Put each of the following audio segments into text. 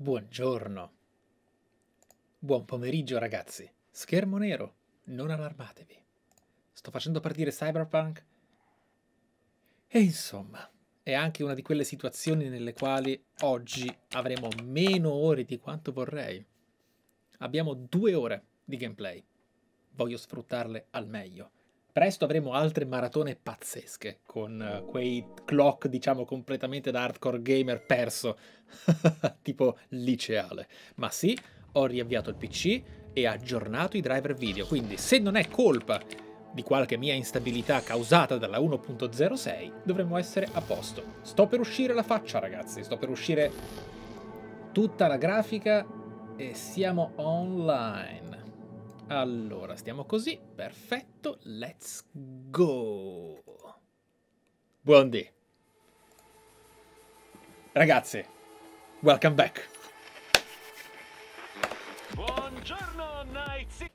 Buongiorno. Buon pomeriggio ragazzi. Schermo nero, non allarmatevi. Sto facendo partire Cyberpunk e insomma, è anche una di quelle situazioni nelle quali oggi avremo meno ore di quanto vorrei. Abbiamo 2 ore di gameplay. Voglio sfruttarle al meglio. Presto avremo altre maratone pazzesche, con quei clock, diciamo, completamente da hardcore gamer perso, tipo liceale. Ma sì, ho riavviato il PC e aggiornato i driver video, quindi se non è colpa di qualche mia instabilità causata dalla 1.06, dovremmo essere a posto. Sto per uscire la faccia, ragazzi, sto per uscire tutta la grafica e siamo online. Allora, stiamo così, perfetto, let's go. Buondì. Ragazzi, welcome back. Buongiorno, Night City.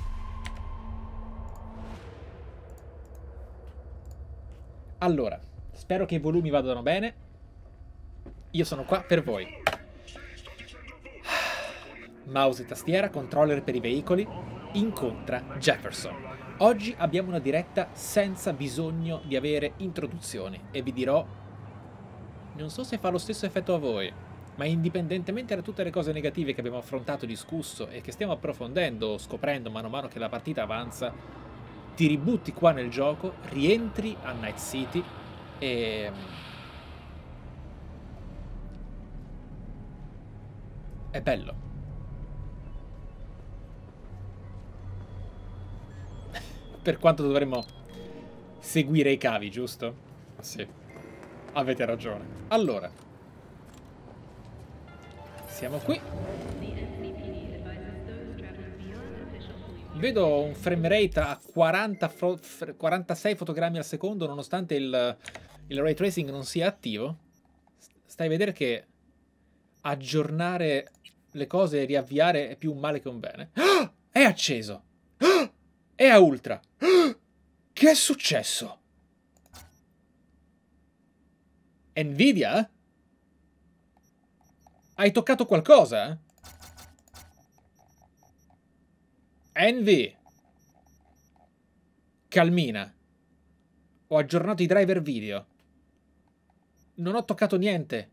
Allora, spero che i volumi vadano bene. Io sono qua per voi. Mouse e tastiera, controller per i veicoli, incontra Jefferson. Oggi abbiamo una diretta senza bisogno di avere introduzioni e vi dirò, non so se fa lo stesso effetto a voi, ma indipendentemente da tutte le cose negative che abbiamo affrontato, discusso e che stiamo approfondendo, scoprendo mano a mano che la partita avanza, ti ributti qua nel gioco, rientri a Night City e è bello. Per quanto dovremmo seguire i cavi, giusto? Sì, avete ragione. Allora, siamo qui. Vedo un frame rate a 46 fotogrammi al secondo, nonostante il ray tracing non sia attivo. Stai a vedere che aggiornare le cose e riavviare è più un male che un bene. Ah! È acceso! Ah! È a ultra! Ah! Che è successo? Nvidia? Hai toccato qualcosa? Envy? Calmina. Ho aggiornato i driver video. Non ho toccato niente.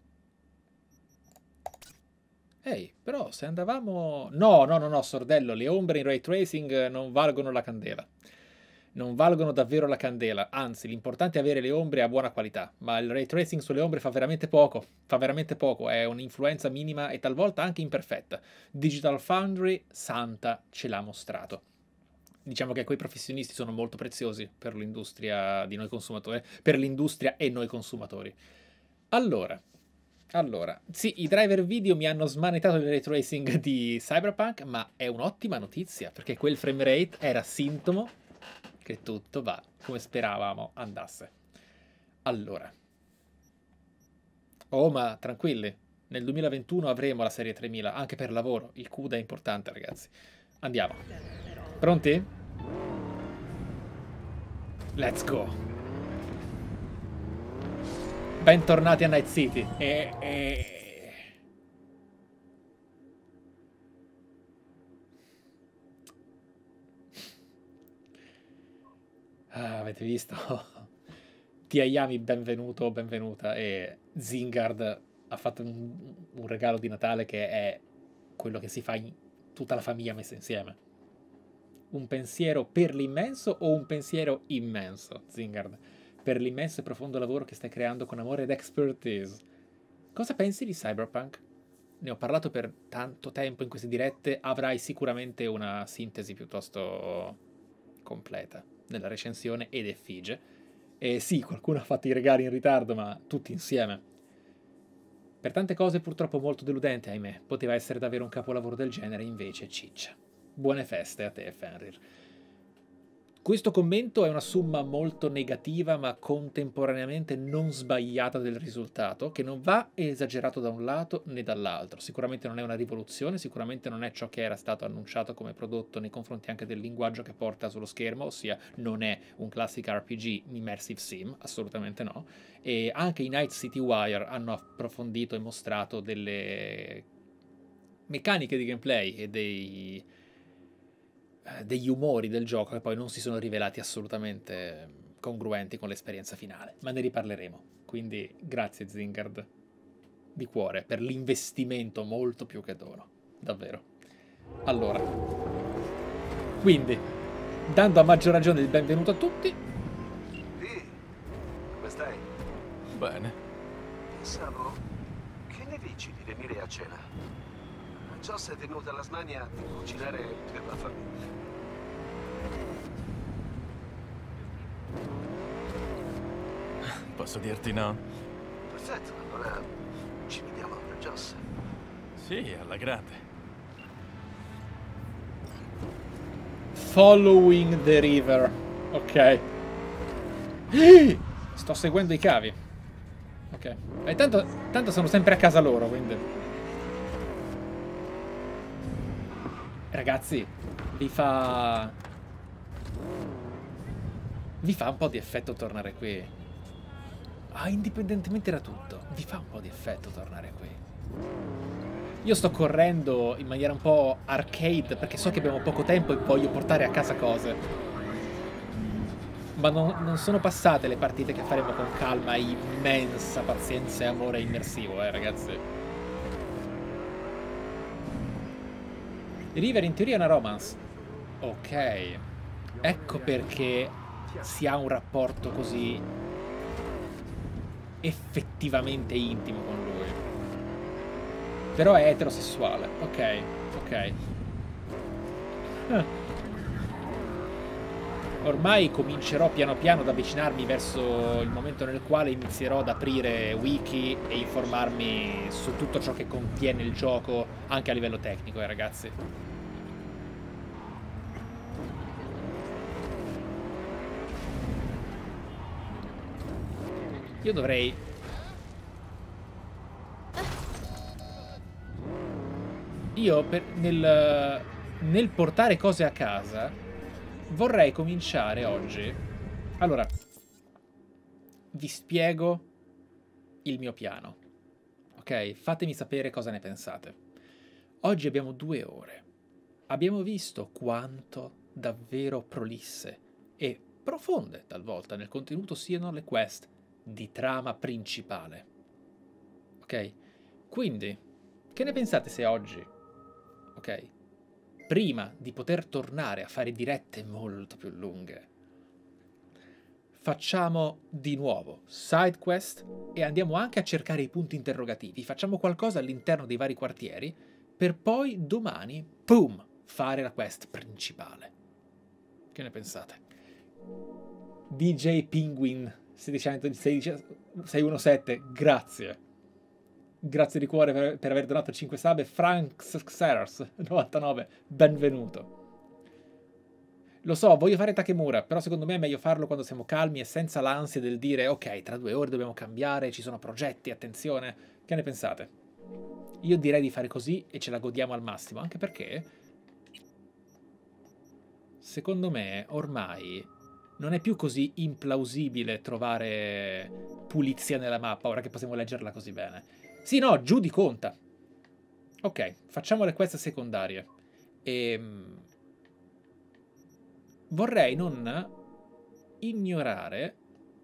Ehi, però se andavamo... No, sordello, le ombre in ray tracing non valgono la candela. Non valgono davvero la candela, anzi l'importante è avere le ombre a buona qualità, ma il ray tracing sulle ombre fa veramente poco, è un'influenza minima e talvolta anche imperfetta. Digital Foundry, santa, ce l'ha mostrato. Diciamo che quei professionisti sono molto preziosi per l'industria di noi consumatori, per l'industria e noi consumatori. Allora, sì, i driver video mi hanno smanettato il ray tracing di Cyberpunk, ma è un'ottima notizia, perché quel frame rate era sintomo che tutto va come speravamo andasse. Allora. Oh, ma tranquilli, nel 2021 avremo la serie 3000, anche per lavoro. Il CUDA è importante, ragazzi. Andiamo. Pronti? Let's go. Bentornati a Night City. Ah, avete visto? T.I.Yami, benvenuto, benvenuta. E Zingard ha fatto un regalo di Natale che è quello che si fa in tutta la famiglia messa insieme. Un pensiero per l'immenso o un pensiero immenso, Zingard? Per l'immenso e profondo lavoro che stai creando con amore ed expertise. Cosa pensi di Cyberpunk? Ne ho parlato per tanto tempo in queste dirette, avrai sicuramente una sintesi piuttosto completa nella recensione ed effigie. E sì, qualcuno ha fatto i regali in ritardo, ma tutti insieme. Per tante cose purtroppo molto deludente, ahimè. Poteva essere davvero un capolavoro del genere, invece ciccia. Buone feste a te, Fenrir. Questo commento è una somma molto negativa, ma contemporaneamente non sbagliata del risultato, che non va esagerato da un lato né dall'altro. Sicuramente non è una rivoluzione, sicuramente non è ciò che era stato annunciato come prodotto nei confronti anche del linguaggio che porta sullo schermo, ossia non è un classic RPG immersive sim, assolutamente no. E anche i Night City Wire hanno approfondito e mostrato delle meccaniche di gameplay e degli umori del gioco che poi non si sono rivelati assolutamente congruenti con l'esperienza finale, ma ne riparleremo. Quindi grazie Zingard di cuore per l'investimento molto più che d'oro, davvero. Allora, quindi, dando a maggior ragione il benvenuto a tutti. Come stai? Bene. Pensavo, che ne dici di venire a cena? Joss è venuta alla smania di cucinare per la famiglia. Posso dirti no? Perfetto, allora ci vediamo da Joss. Sì, alla grande. Following the river. Ok. Sto seguendo i cavi. Ok. E tanto sono sempre a casa loro, quindi. Ragazzi, vi fa un po' di effetto tornare qui. Ah, indipendentemente da tutto, vi fa un po' di effetto tornare qui. Io sto correndo in maniera un po' arcade perché so che abbiamo poco tempo e voglio portare a casa cose. Ma non sono passate le partite che faremo con calma, immensa pazienza e amore immersivo, ragazzi. River in teoria è una romance. Ok. Ecco perché si ha un rapporto così effettivamente intimo con lui. Però è eterosessuale. Ok, ok. Ormai comincerò piano piano ad avvicinarmi verso il momento nel quale inizierò ad aprire wiki e informarmi su tutto ciò che contiene il gioco, anche a livello tecnico, ragazzi. Io dovrei... Io nel portare cose a casa vorrei cominciare oggi. Allora, vi spiego il mio piano. Ok? Fatemi sapere cosa ne pensate. Oggi abbiamo 2 ore. Abbiamo visto quanto davvero prolisse e profonde talvolta nel contenuto siano le quest di trama principale. Ok? Quindi, che ne pensate se oggi, ok, prima di poter tornare a fare dirette molto più lunghe, facciamo di nuovo side quest e andiamo anche a cercare i punti interrogativi, facciamo qualcosa all'interno dei vari quartieri per poi domani, boom, fare la quest principale. Che ne pensate? DJ Penguin 617, grazie. Grazie di cuore per aver donato 5 sub. E Frank Xeras 99, benvenuto. Lo so, voglio fare Takemura, però secondo me è meglio farlo quando siamo calmi e senza l'ansia del dire ok, tra 2 ore dobbiamo cambiare, ci sono progetti, attenzione. Che ne pensate? Io direi di fare così e ce la godiamo al massimo, anche perché secondo me ormai non è più così implausibile trovare pulizia nella mappa, ora che possiamo leggerla così bene. Sì, no, Judy conta. Ok, facciamo le quest secondarie. Vorrei non ignorare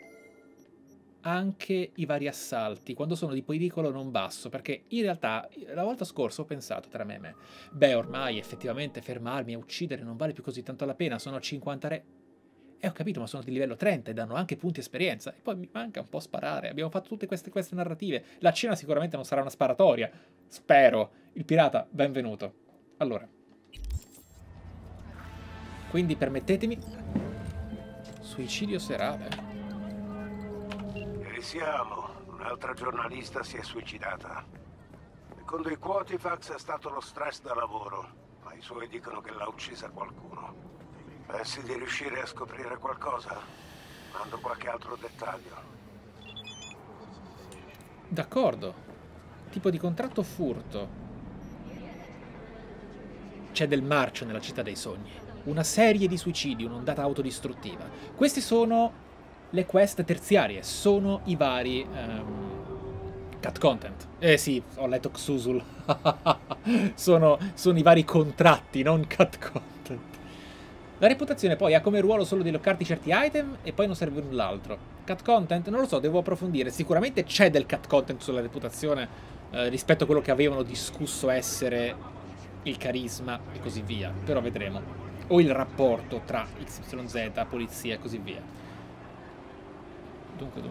anche i vari assalti, quando sono di pericolo non basso, perché in realtà la volta scorsa ho pensato tra me e me, beh, ormai effettivamente fermarmi e uccidere non vale più così tanto la pena, sono 50 re... ho capito, ma sono di livello 30 e danno anche punti esperienza. E poi mi manca un po' sparare. Abbiamo fatto tutte queste narrative. La cena sicuramente non sarà una sparatoria. Spero. Il pirata, benvenuto. Allora. Quindi permettetemi. Suicidio serale. E siamo. Un'altra giornalista si è suicidata. Secondo i Quotifax è stato lo stress da lavoro, ma i suoi dicono che l'ha uccisa qualcuno. Pensi di riuscire a scoprire qualcosa? Mando qualche altro dettaglio. D'accordo. Tipo di contratto furto. C'è del marcio nella città dei sogni. Una serie di suicidi, un'ondata autodistruttiva. Queste sono le quest terziarie, sono i vari Cut content. Sì, ho letto Xusul. sono i vari contratti, non cut content. La reputazione poi ha come ruolo solo di loccarti certi item e poi non serve null'altro. Cut content? Non lo so, devo approfondire. Sicuramente c'è del cut content sulla reputazione rispetto a quello che avevano discusso essere il carisma e così via. Però vedremo. O il rapporto tra XYZ, polizia e così via. Dunque.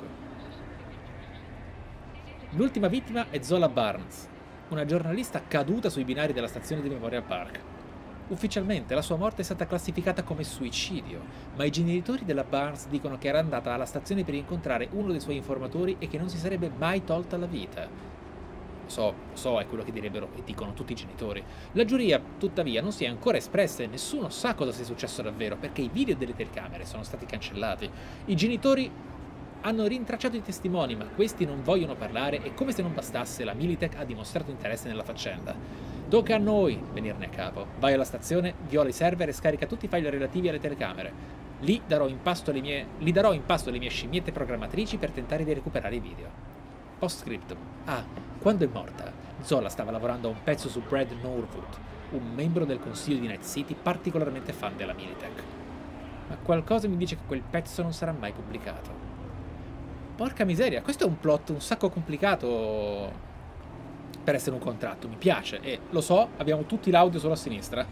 L'ultima vittima è Zola Barnes, una giornalista caduta sui binari della stazione di Memorial Park. Ufficialmente la sua morte è stata classificata come suicidio, ma i genitori della Barnes dicono che era andata alla stazione per incontrare uno dei suoi informatori e che non si sarebbe mai tolta la vita. Lo so, è quello che direbbero e dicono tutti i genitori. La giuria, tuttavia, non si è ancora espressa e nessuno sa cosa sia successo davvero, perché i video delle telecamere sono stati cancellati. I genitori hanno rintracciato i testimoni, ma questi non vogliono parlare e, come se non bastasse, la Militech ha dimostrato interesse nella faccenda. Tocca a noi venirne a capo. Vai alla stazione, viola i server e scarica tutti i file relativi alle telecamere. Lì darò in pasto le mie scimmiette programmatrici per tentare di recuperare i video. Postscriptum. Quando è morta, Zola stava lavorando a un pezzo su Brad Norwood, un membro del consiglio di Night City particolarmente fan della Militech. Ma qualcosa mi dice che quel pezzo non sarà mai pubblicato. Porca miseria, questo è un plot un sacco complicato per essere un contratto, mi piace. E lo so, abbiamo tutti l'audio solo a sinistra.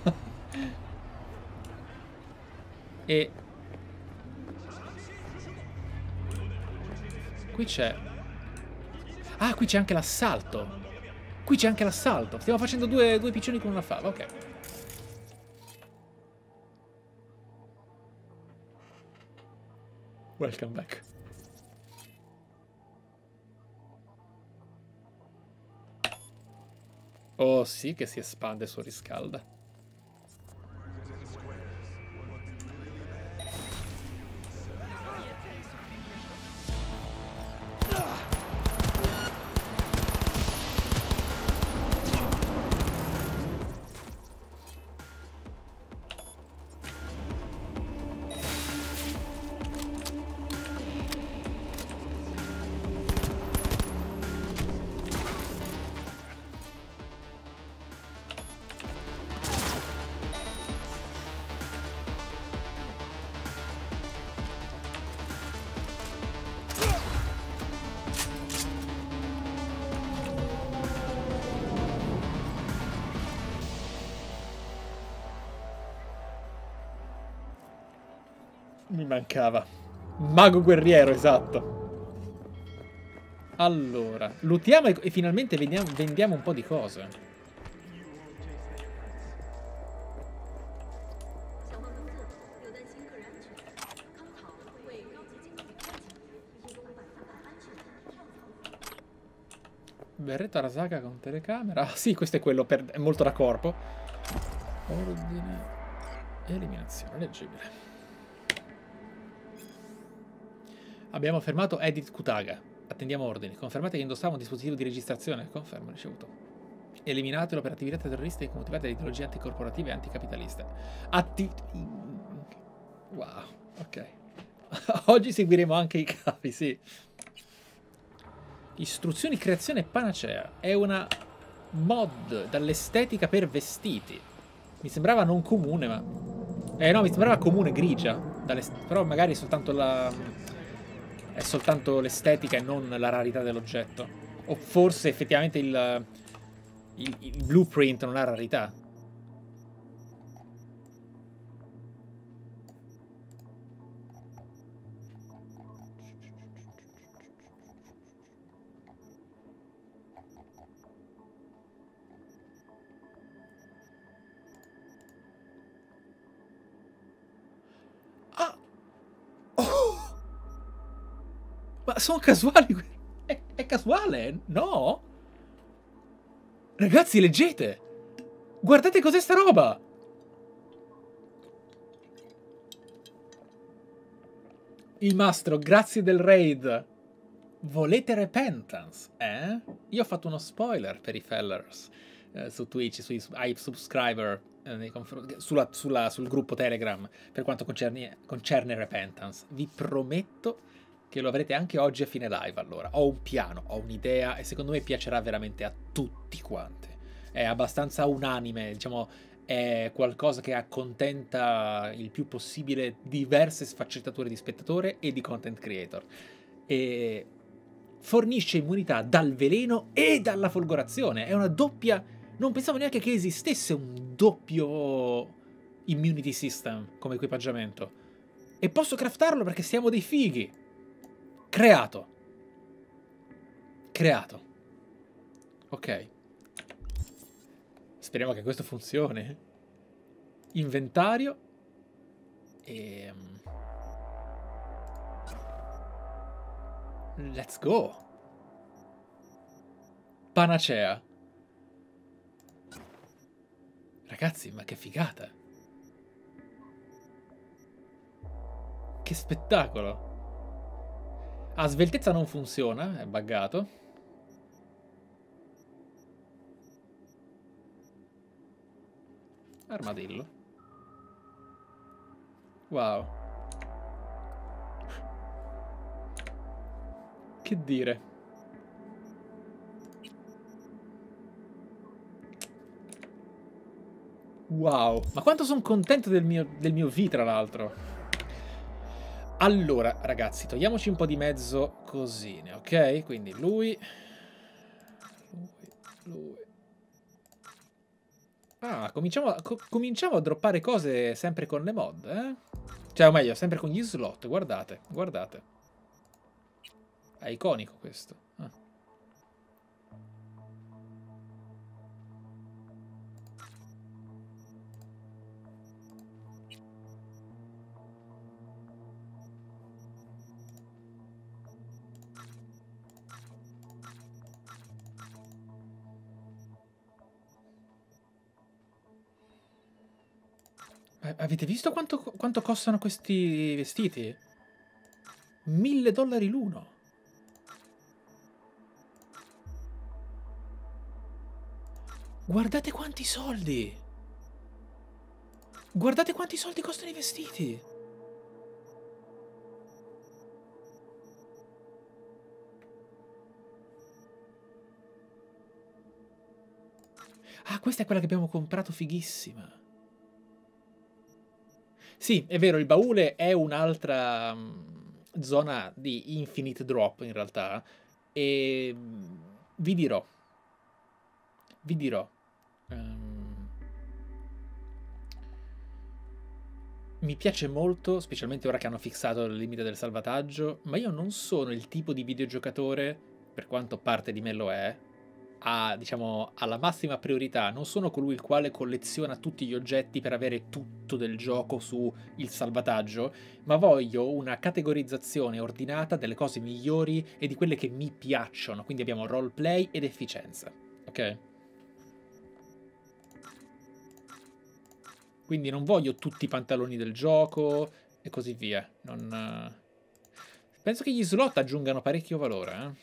E qui c'è... qui c'è anche l'assalto. Stiamo facendo due piccioni con una fava, ok. Welcome back. Oh sì, che si espande e surriscalda. Mi mancava. Mago guerriero, esatto. Allora, lootiamo e finalmente vendiamo un po' di cose. Berretto Arasaka con telecamera. Ah, sì, questo è quello, è molto da corpo. Ordine. Eliminazione, leggibile. Abbiamo fermato Edith Kutaga. Attendiamo ordini. Confermate che indossava un dispositivo di registrazione. Confermo, ricevuto. Eliminate per attività terroriste motivate da ideologie anticorporative e anticapitaliste. Wow, ok. Oggi seguiremo anche i capi, sì. Istruzioni, creazione panacea. È una mod dall'estetica per vestiti. Mi sembrava non comune, ma... no, mi sembrava comune grigia. Però magari soltanto è soltanto l'estetica e non la rarità dell'oggetto. O forse effettivamente il blueprint non ha rarità. Ma sono casuali? È casuale? No? Ragazzi, leggete! Guardate cos'è sta roba! Il mastro, grazie del raid. Volete Repentance? Io ho fatto uno spoiler per i fellers su Twitch, ai subscriber, sul gruppo Telegram, per quanto concerne Repentance. Vi prometto che lo avrete anche oggi a fine live. Allora, ho un piano, ho un'idea e secondo me piacerà veramente a tutti quanti. È abbastanza unanime, diciamo, è qualcosa che accontenta il più possibile diverse sfaccettature di spettatore e di content creator. E fornisce immunità dal veleno e dalla folgorazione. È una doppia... Non pensavo neanche che esistesse un doppio immunity system come equipaggiamento. E posso craftarlo perché siamo dei fighi. Creato. Creato. Ok. Speriamo che questo funzioni. Inventario. E... let's go. Panacea. Ragazzi, ma che figata. Che spettacolo. Ah, sveltezza non funziona, è buggato. Armadillo. Wow. Che dire. Wow. Ma quanto sono contento del mio V, tra l'altro. Allora, ragazzi, togliamoci un po' di mezzo cosine, ok? Quindi lui. Ah, cominciamo a droppare cose sempre con le mod, eh? Cioè, o meglio, sempre con gli slot, guardate, guardate. È iconico questo. Ah. Avete visto quanto costano questi vestiti? $1000 l'uno. Guardate quanti soldi! Guardate quanti soldi costano i vestiti! Ah, questa è quella che abbiamo comprato, fighissima. Sì, è vero, il baule è un'altra zona di infinite drop in realtà. E vi dirò. Mi piace molto, specialmente ora che hanno fissato il limite del salvataggio, ma io non sono il tipo di videogiocatore, per quanto parte di me lo è, diciamo, alla massima priorità. Non sono colui il quale colleziona tutti gli oggetti per avere tutto del gioco su il salvataggio, ma voglio una categorizzazione ordinata delle cose migliori e di quelle che mi piacciono. Quindi abbiamo roleplay ed efficienza, ok? Quindi non voglio tutti i pantaloni del gioco e così via. Penso che gli slot aggiungano parecchio valore, eh?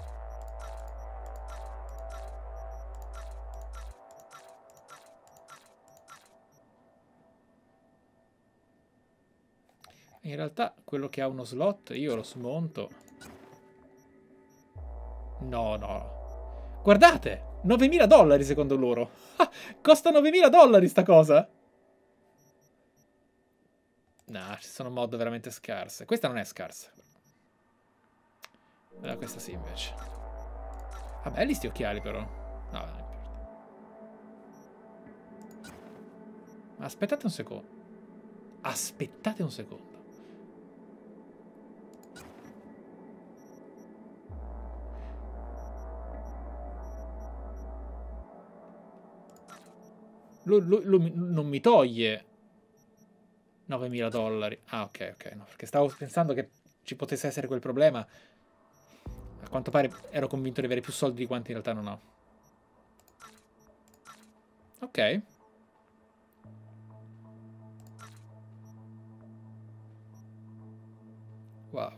In realtà quello che ha uno slot io lo smonto. No. Guardate! $9000 secondo loro. Ah, costa $9000 sta cosa? No, ci sono mod veramente scarse. Questa non è scarsa. Questa sì invece. Ah, belli sti occhiali però. No, non importa. Aspettate un secondo. Aspettate un secondo. Non mi toglie $9000. Ah, ok, no, perché stavo pensando che ci potesse essere quel problema. A quanto pare ero convinto di avere più soldi di quanti in realtà non ho. Ok. Wow.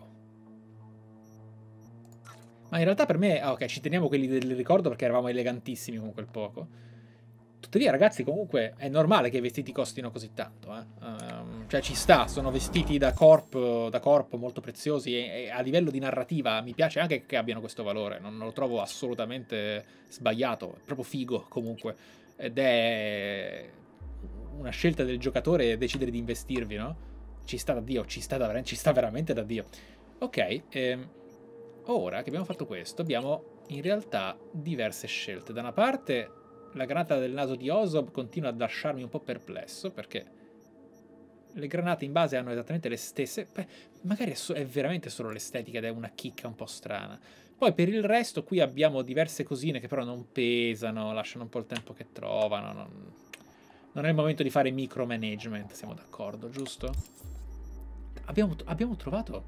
Ma in realtà per me... Ah, ok, ci teniamo quelli del ricordo perché eravamo elegantissimi con quel poco. Tuttavia, ragazzi, comunque è normale che i vestiti costino così tanto, eh. Cioè ci sta, sono vestiti da corpo molto preziosi e a livello di narrativa mi piace anche che abbiano questo valore, non lo trovo assolutamente sbagliato, è proprio figo comunque, ed è una scelta del giocatore decidere di investirvi, no? Ci sta da Dio, ci sta veramente da Dio. Ok, ora che abbiamo fatto questo abbiamo in realtà diverse scelte. Da una parte la granata del naso di Ozob continua a lasciarmi un po' perplesso perché le granate in base hanno esattamente le stesse. Beh, magari è veramente solo l'estetica ed è una chicca un po' strana. Poi per il resto qui abbiamo diverse cosine che però non pesano, lasciano un po' il tempo che trovano. Non è il momento di fare micromanagement, siamo d'accordo, giusto? Abbiamo trovato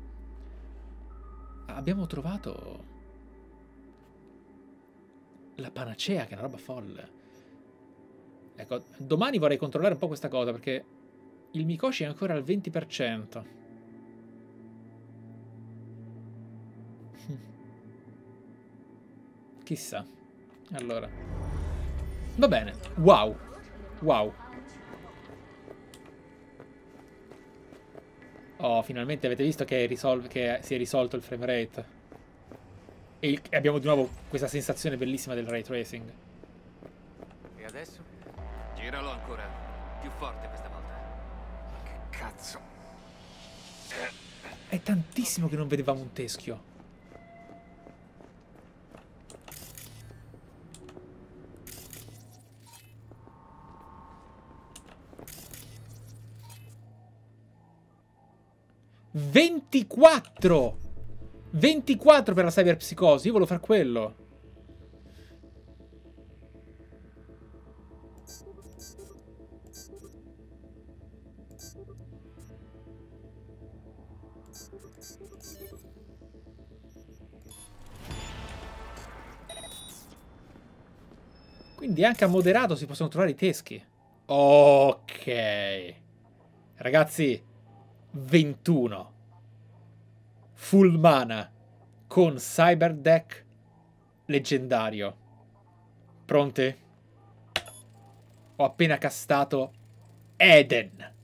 la panacea, che è una roba folle. Ecco, domani vorrei controllare un po' questa cosa perché il Mikoshi è ancora al 20%. Chissà. Allora. Va bene. Wow. Wow. Oh, finalmente avete visto che si è risolto il frame rate. E abbiamo di nuovo questa sensazione bellissima del ray tracing. E adesso? Giralo ancora. Più forte questa volta. Che cazzo? È tantissimo che non vedevamo un teschio. '24! 24 per la cyberpsicosi, io volevo far quello. Quindi anche a moderato si possono trovare i teschi. Ok. Ragazzi, 21. Full mana con Cyber Deck leggendario. Pronti? Ho appena castato Eden.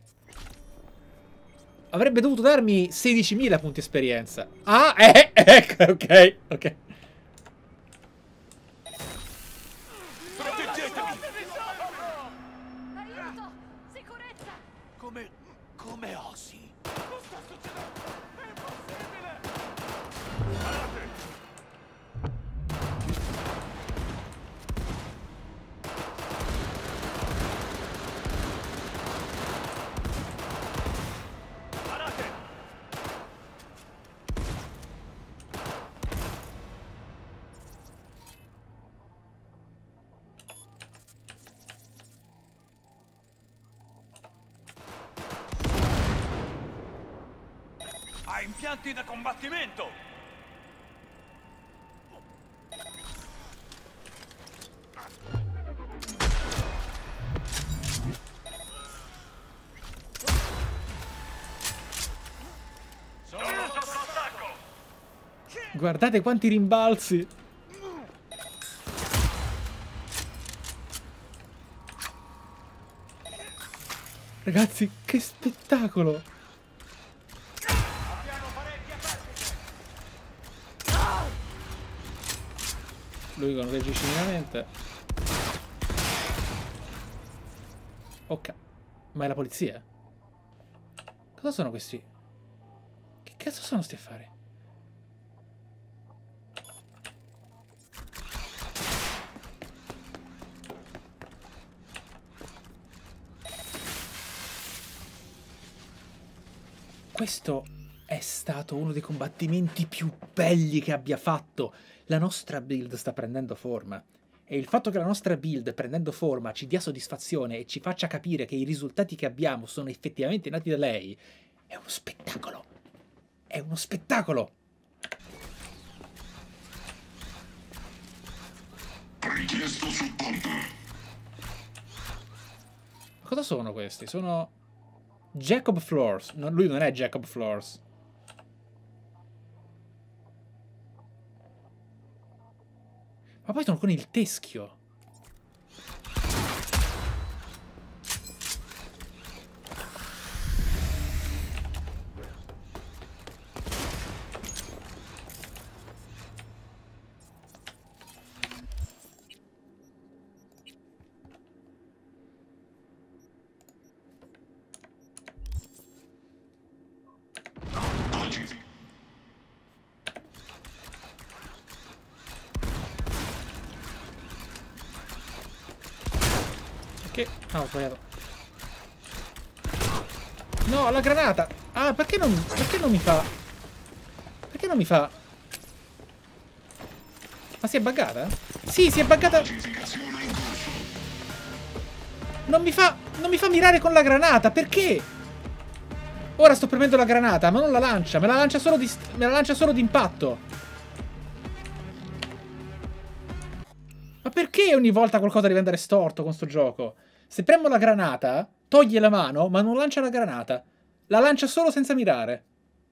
Avrebbe dovuto darmi 16.000 punti esperienza. Ah, ecco, ok, ok. Aiuto! Sicurezza! Come osi? Cosa sta succedendo? È impossibile! Parate! Ha impianti da combattimento! Sono sotto attacco! Guardate quanti rimbalzi. Ragazzi, che spettacolo. Abbiamo parecchie perdite! Lui non reagisce minimamente. Ok. Ma è la polizia? Cosa sono questi? Che cazzo sono sti affari? Questo è stato uno dei combattimenti più belli che abbia fatto. La nostra build sta prendendo forma. E il fatto che la nostra build, prendendo forma, ci dia soddisfazione e ci faccia capire che i risultati che abbiamo sono effettivamente nati da lei, è uno spettacolo. È uno spettacolo. Richiesto supporto. Cosa sono questi? Sono Jacob Floors. No, lui non è Jacob Floors. Ma poi sono con il teschio. Che? Ah, ho sbagliato. No, la granata! Ah, perché non mi fa? Perché non mi fa? Ma si è buggata? Sì, si è buggata. Non mi fa mirare con la granata, perché? Ora sto premendo la granata, ma non la lancia, me la lancia solo di impatto. Ma perché ogni volta qualcosa deve andare storto con sto gioco? Se premo la granata, toglie la mano, ma non lancia la granata. La lancia solo senza mirare.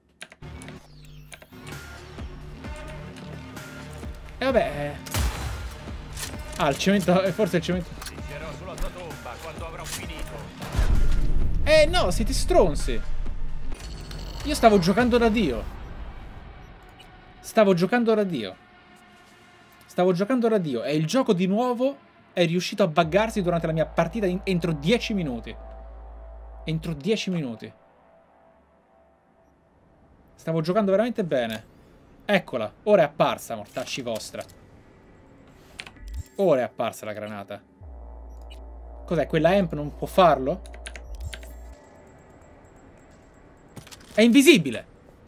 E vabbè. Ah, il cemento. Forse il cemento. Piscerò sulla tua tomba quando avrò finito. No, siete stronzi. Io stavo giocando da Dio. Stavo giocando da Dio. E il gioco di nuovo è riuscito a buggarsi durante la mia partita entro 10 minuti. Entro 10 minuti. Stavo giocando veramente bene. Eccola, ora è apparsa, mortacci vostra. Ora è apparsa la granata. Cos'è? Quella amp non può farlo? È invisibile.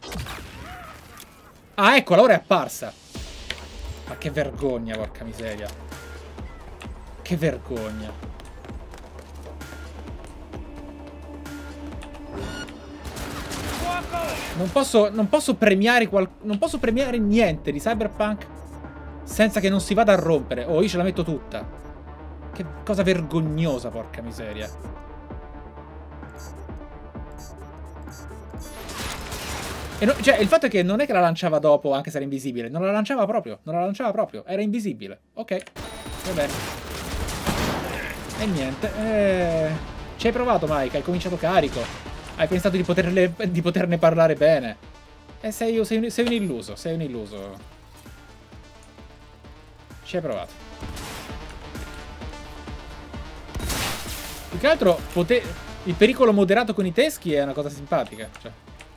Ah, eccola, ora è apparsa. Ma che vergogna, porca miseria. Che vergogna. Non posso premiare non posso premiare niente di Cyberpunk senza che non si vada a rompere. Oh, io ce la metto tutta. Che cosa vergognosa, porca miseria. Cioè, il fatto è che non è che la lanciava dopo, anche se era invisibile. Non la lanciava proprio. Non la lanciava proprio. Era invisibile. Ok. Va bene. E niente. Ci hai provato, Mike. Hai cominciato carico. Hai pensato di poterne parlare bene. Sei un illuso. Sei un illuso. Ci hai provato. Più che altro, il pericolo moderato con i teschi è una cosa simpatica. Cioè.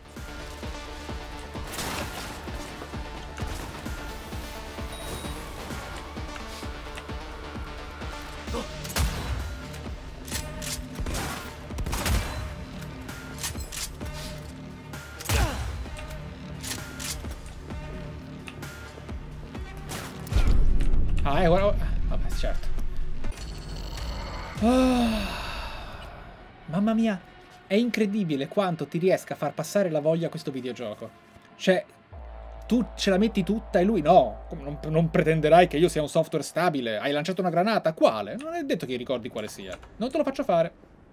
Ah, guarda. Vabbè, certo. Mamma mia, è incredibile quanto ti riesca a far passare la voglia a questo videogioco. Cioè, tu ce la metti tutta e lui no. Non pretenderai che io sia un software stabile. Hai lanciato una granata? Quale? Non è detto che ricordi quale sia. Non te lo faccio fare.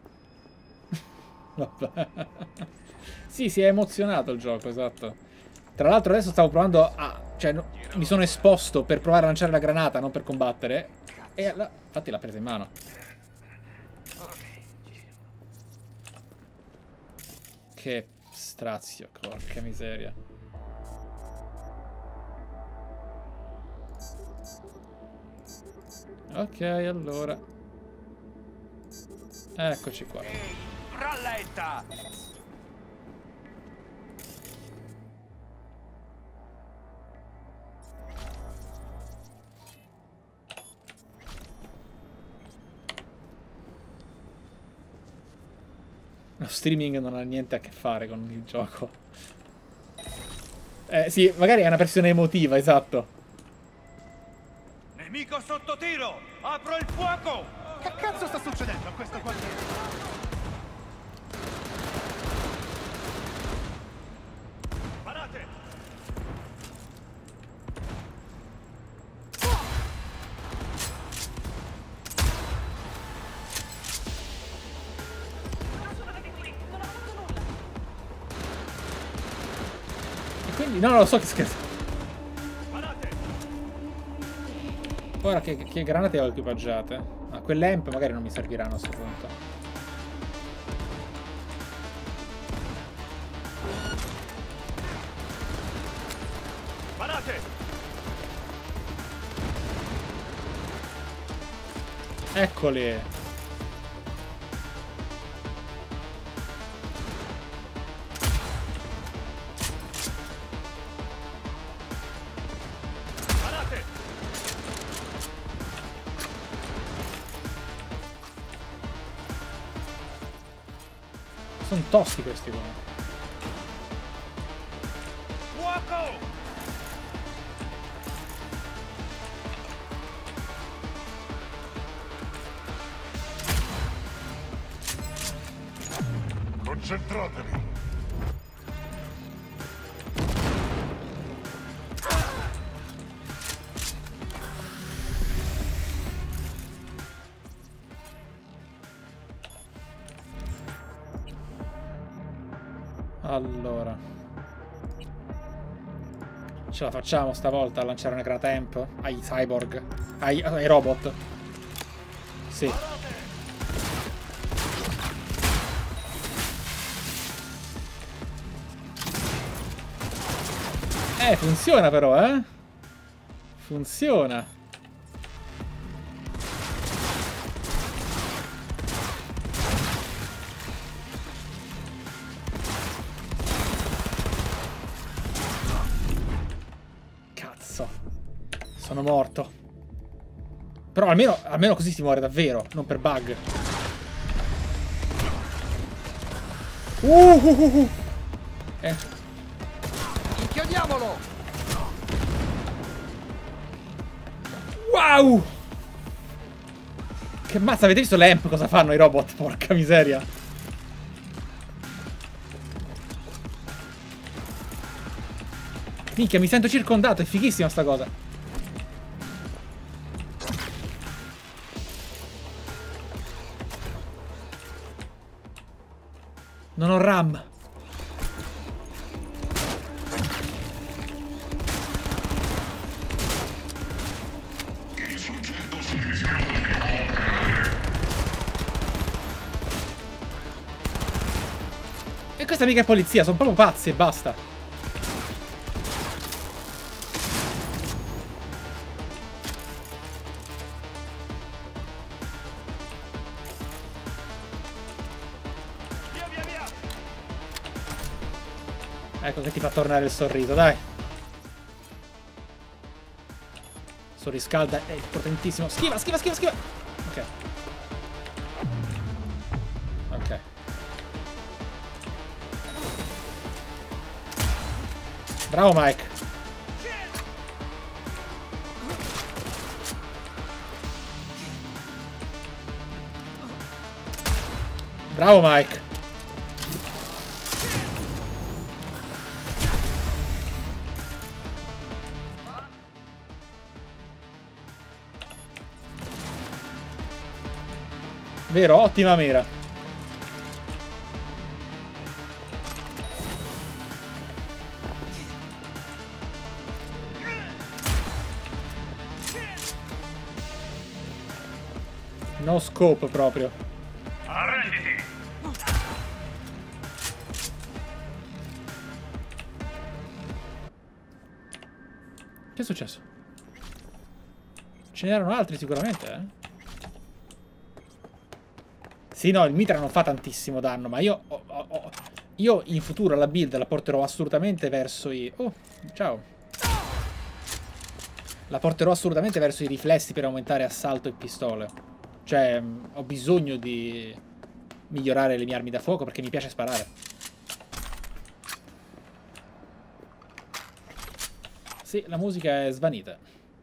Vabbè. Sì, si è emozionato il gioco, esatto. Tra l'altro adesso stavo provando a... Cioè, mi sono esposto per provare a lanciare la granata, non per combattere. E infatti l'ha presa in mano. Che strazio, porca miseria. Ok, allora. Eccoci qua. Ehi, rallenta! Lo streaming non ha niente a che fare con il gioco. Sì, magari è una versione emotiva, esatto. Nemico sotto tiro! Apro il fuoco! Che cazzo sta succedendo a questo quartiere? Parate! Quindi, no, lo so che scherzo. Parate! Ora che granate ho equipaggiate? Ah, quelle amp magari non mi serviranno a questo punto. Parate! Eccoli. Sono tosti questi qua. Fuoco! Concentratevi. Allora, ce la facciamo stavolta a lanciare una granata amp ai cyborg, ai robot? Sì. Funziona però, eh? Funziona. Cazzo. Sono morto. Però almeno così si muore davvero, non per bug. Inchiodiamolo! Wow! Che mazza, avete visto le amp cosa fanno i robot? Porca miseria. Minchia, mi sento circondato, è fighissima sta cosa. Non ho RAM. E questa mica è polizia, sono proprio pazzi e basta. Via, via, via! Ecco che ti fa tornare il sorriso, dai. Sorriscalda, è potentissimo. Schiva, schiva, schiva, schiva. Ok. Ok. Bravo Mike. Bravo Mike. Vero, ottima mira. No scope proprio. Arrenditi! Che è successo? Ce n'erano altri sicuramente, eh? Sì, no, il mitra non fa tantissimo danno, ma io in futuro la build la porterò assolutamente verso i... Oh, ciao. La porterò assolutamente verso i riflessi per aumentare assalto e pistole. Cioè, ho bisogno di migliorare le mie armi da fuoco perché mi piace sparare. Sì, la musica è svanita.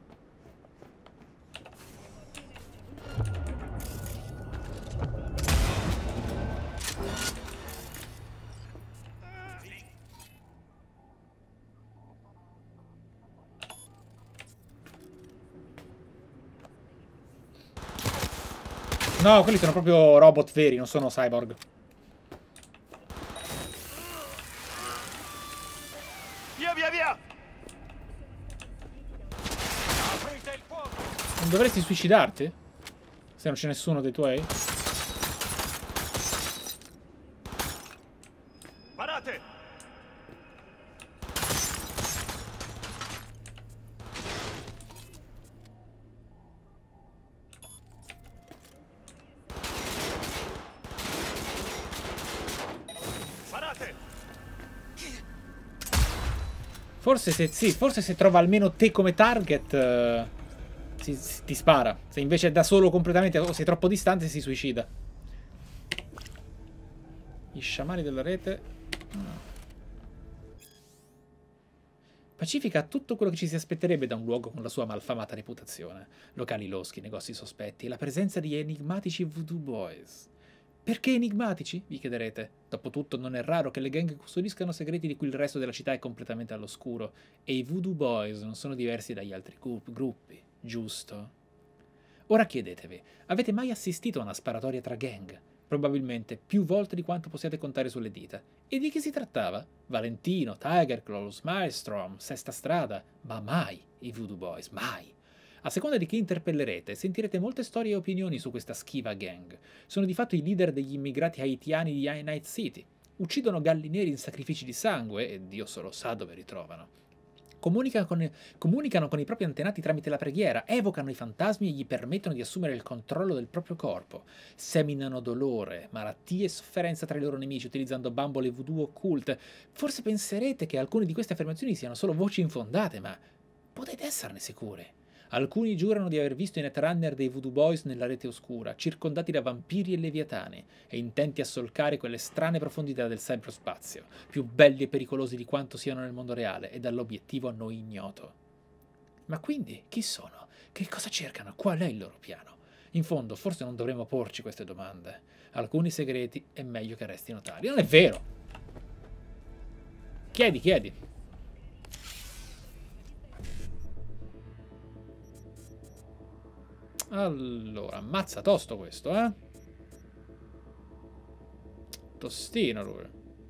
No, quelli sono proprio robot veri, non sono cyborg. Via, via, via! Aprite il fuoco! Non dovresti suicidarti? Se non c'è nessuno dei tuoi? Parate! Parate! Forse se trova almeno te come target ti spara. Se invece è da solo completamente o sei troppo distante si suicida. Gli sciamani della rete. Pacifica ha tutto quello che ci si aspetterebbe da un luogo con la sua malfamata reputazione. Locali loschi, negozi sospetti e la presenza di enigmatici Voodoo Boys. Perché enigmatici? Vi chiederete. Dopotutto non è raro che le gang custodiscano segreti di cui il resto della città è completamente all'oscuro, e i Voodoo Boys non sono diversi dagli altri gruppi, giusto? Ora chiedetevi, avete mai assistito a una sparatoria tra gang? Probabilmente più volte di quanto possiate contare sulle dita. E di chi si trattava? Valentino, Tiger Claws, Maelstrom, Sesta Strada, ma mai i Voodoo Boys, mai! A seconda di chi interpellerete, sentirete molte storie e opinioni su questa schiva gang. Sono di fatto i leader degli immigrati haitiani di Night City. Uccidono galli neri in sacrifici di sangue, e Dio solo sa dove ritrovano. Comunicano con i propri antenati tramite la preghiera, evocano i fantasmi e gli permettono di assumere il controllo del proprio corpo. Seminano dolore, malattie e sofferenza tra i loro nemici utilizzando bambole voodoo occulte. Forse penserete che alcune di queste affermazioni siano solo voci infondate, ma potete esserne sicuri. Alcuni giurano di aver visto i Netrunner dei Voodoo Boys nella rete oscura, circondati da vampiri e leviatani, e intenti a solcare quelle strane profondità del cyberspazio, più belli e pericolosi di quanto siano nel mondo reale e dall'obiettivo a noi ignoto. Ma quindi, chi sono? Che cosa cercano? Qual è il loro piano? In fondo, forse non dovremmo porci queste domande. Alcuni segreti è meglio che restino tali. Non è vero! Chiedi, chiedi. Allora, ammazza tosto questo, eh? Tostino lui.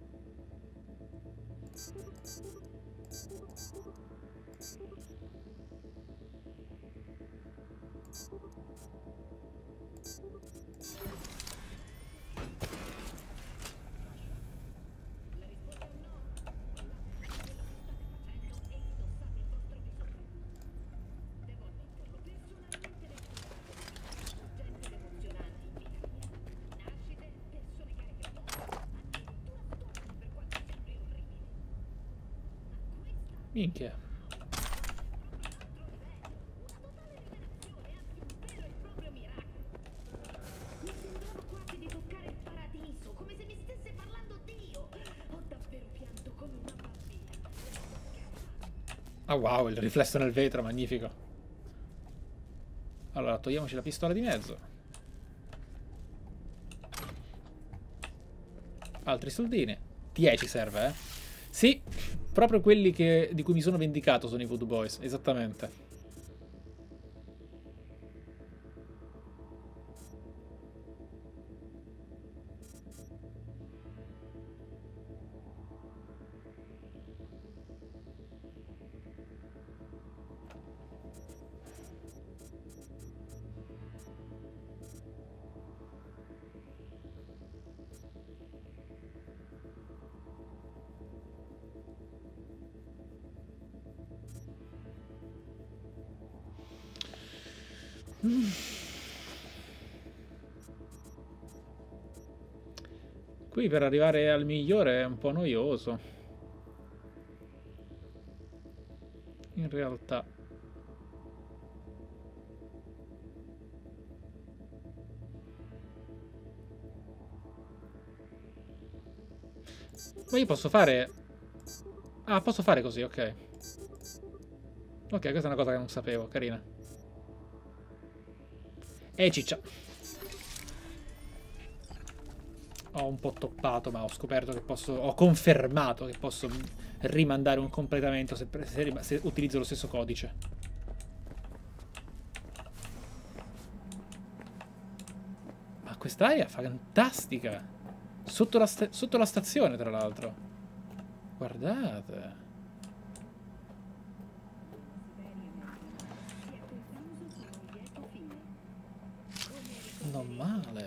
Minchia. Ah wow, il riflesso nel vetro, magnifico. Allora, togliamoci la pistola di mezzo. Altri soldini. 10 serve, eh? Sì, proprio quelli di cui mi sono vendicato sono i Voodoo Boys, esattamente. Qui per arrivare al migliore è un po' noioso. In realtà. Ma io posso fare... Ah, posso fare così, ok. Ok, questa è una cosa che non sapevo, carina. Ciccia. Ho un po' toppato, ma ho scoperto che posso... Ho confermato che posso rimandare un completamento se utilizzo lo stesso codice. Ma quest'area è fantastica! Sotto la stazione, tra l'altro. Guardate. Non male.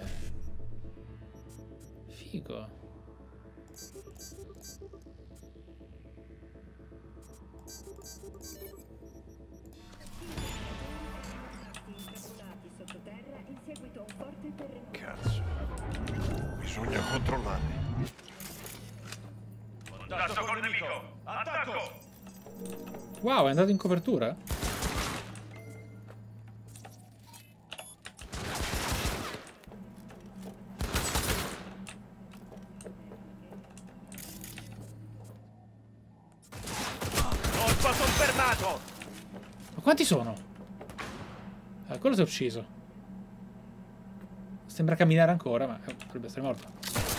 Figo. Cazzo. Bisogna controllarli. Contatto col nemico! Attacco! Wow, è andato in copertura? Colpo confermato! Ma quanti sono? Quello si è ucciso. Sembra camminare ancora, ma dovrebbe essere morto.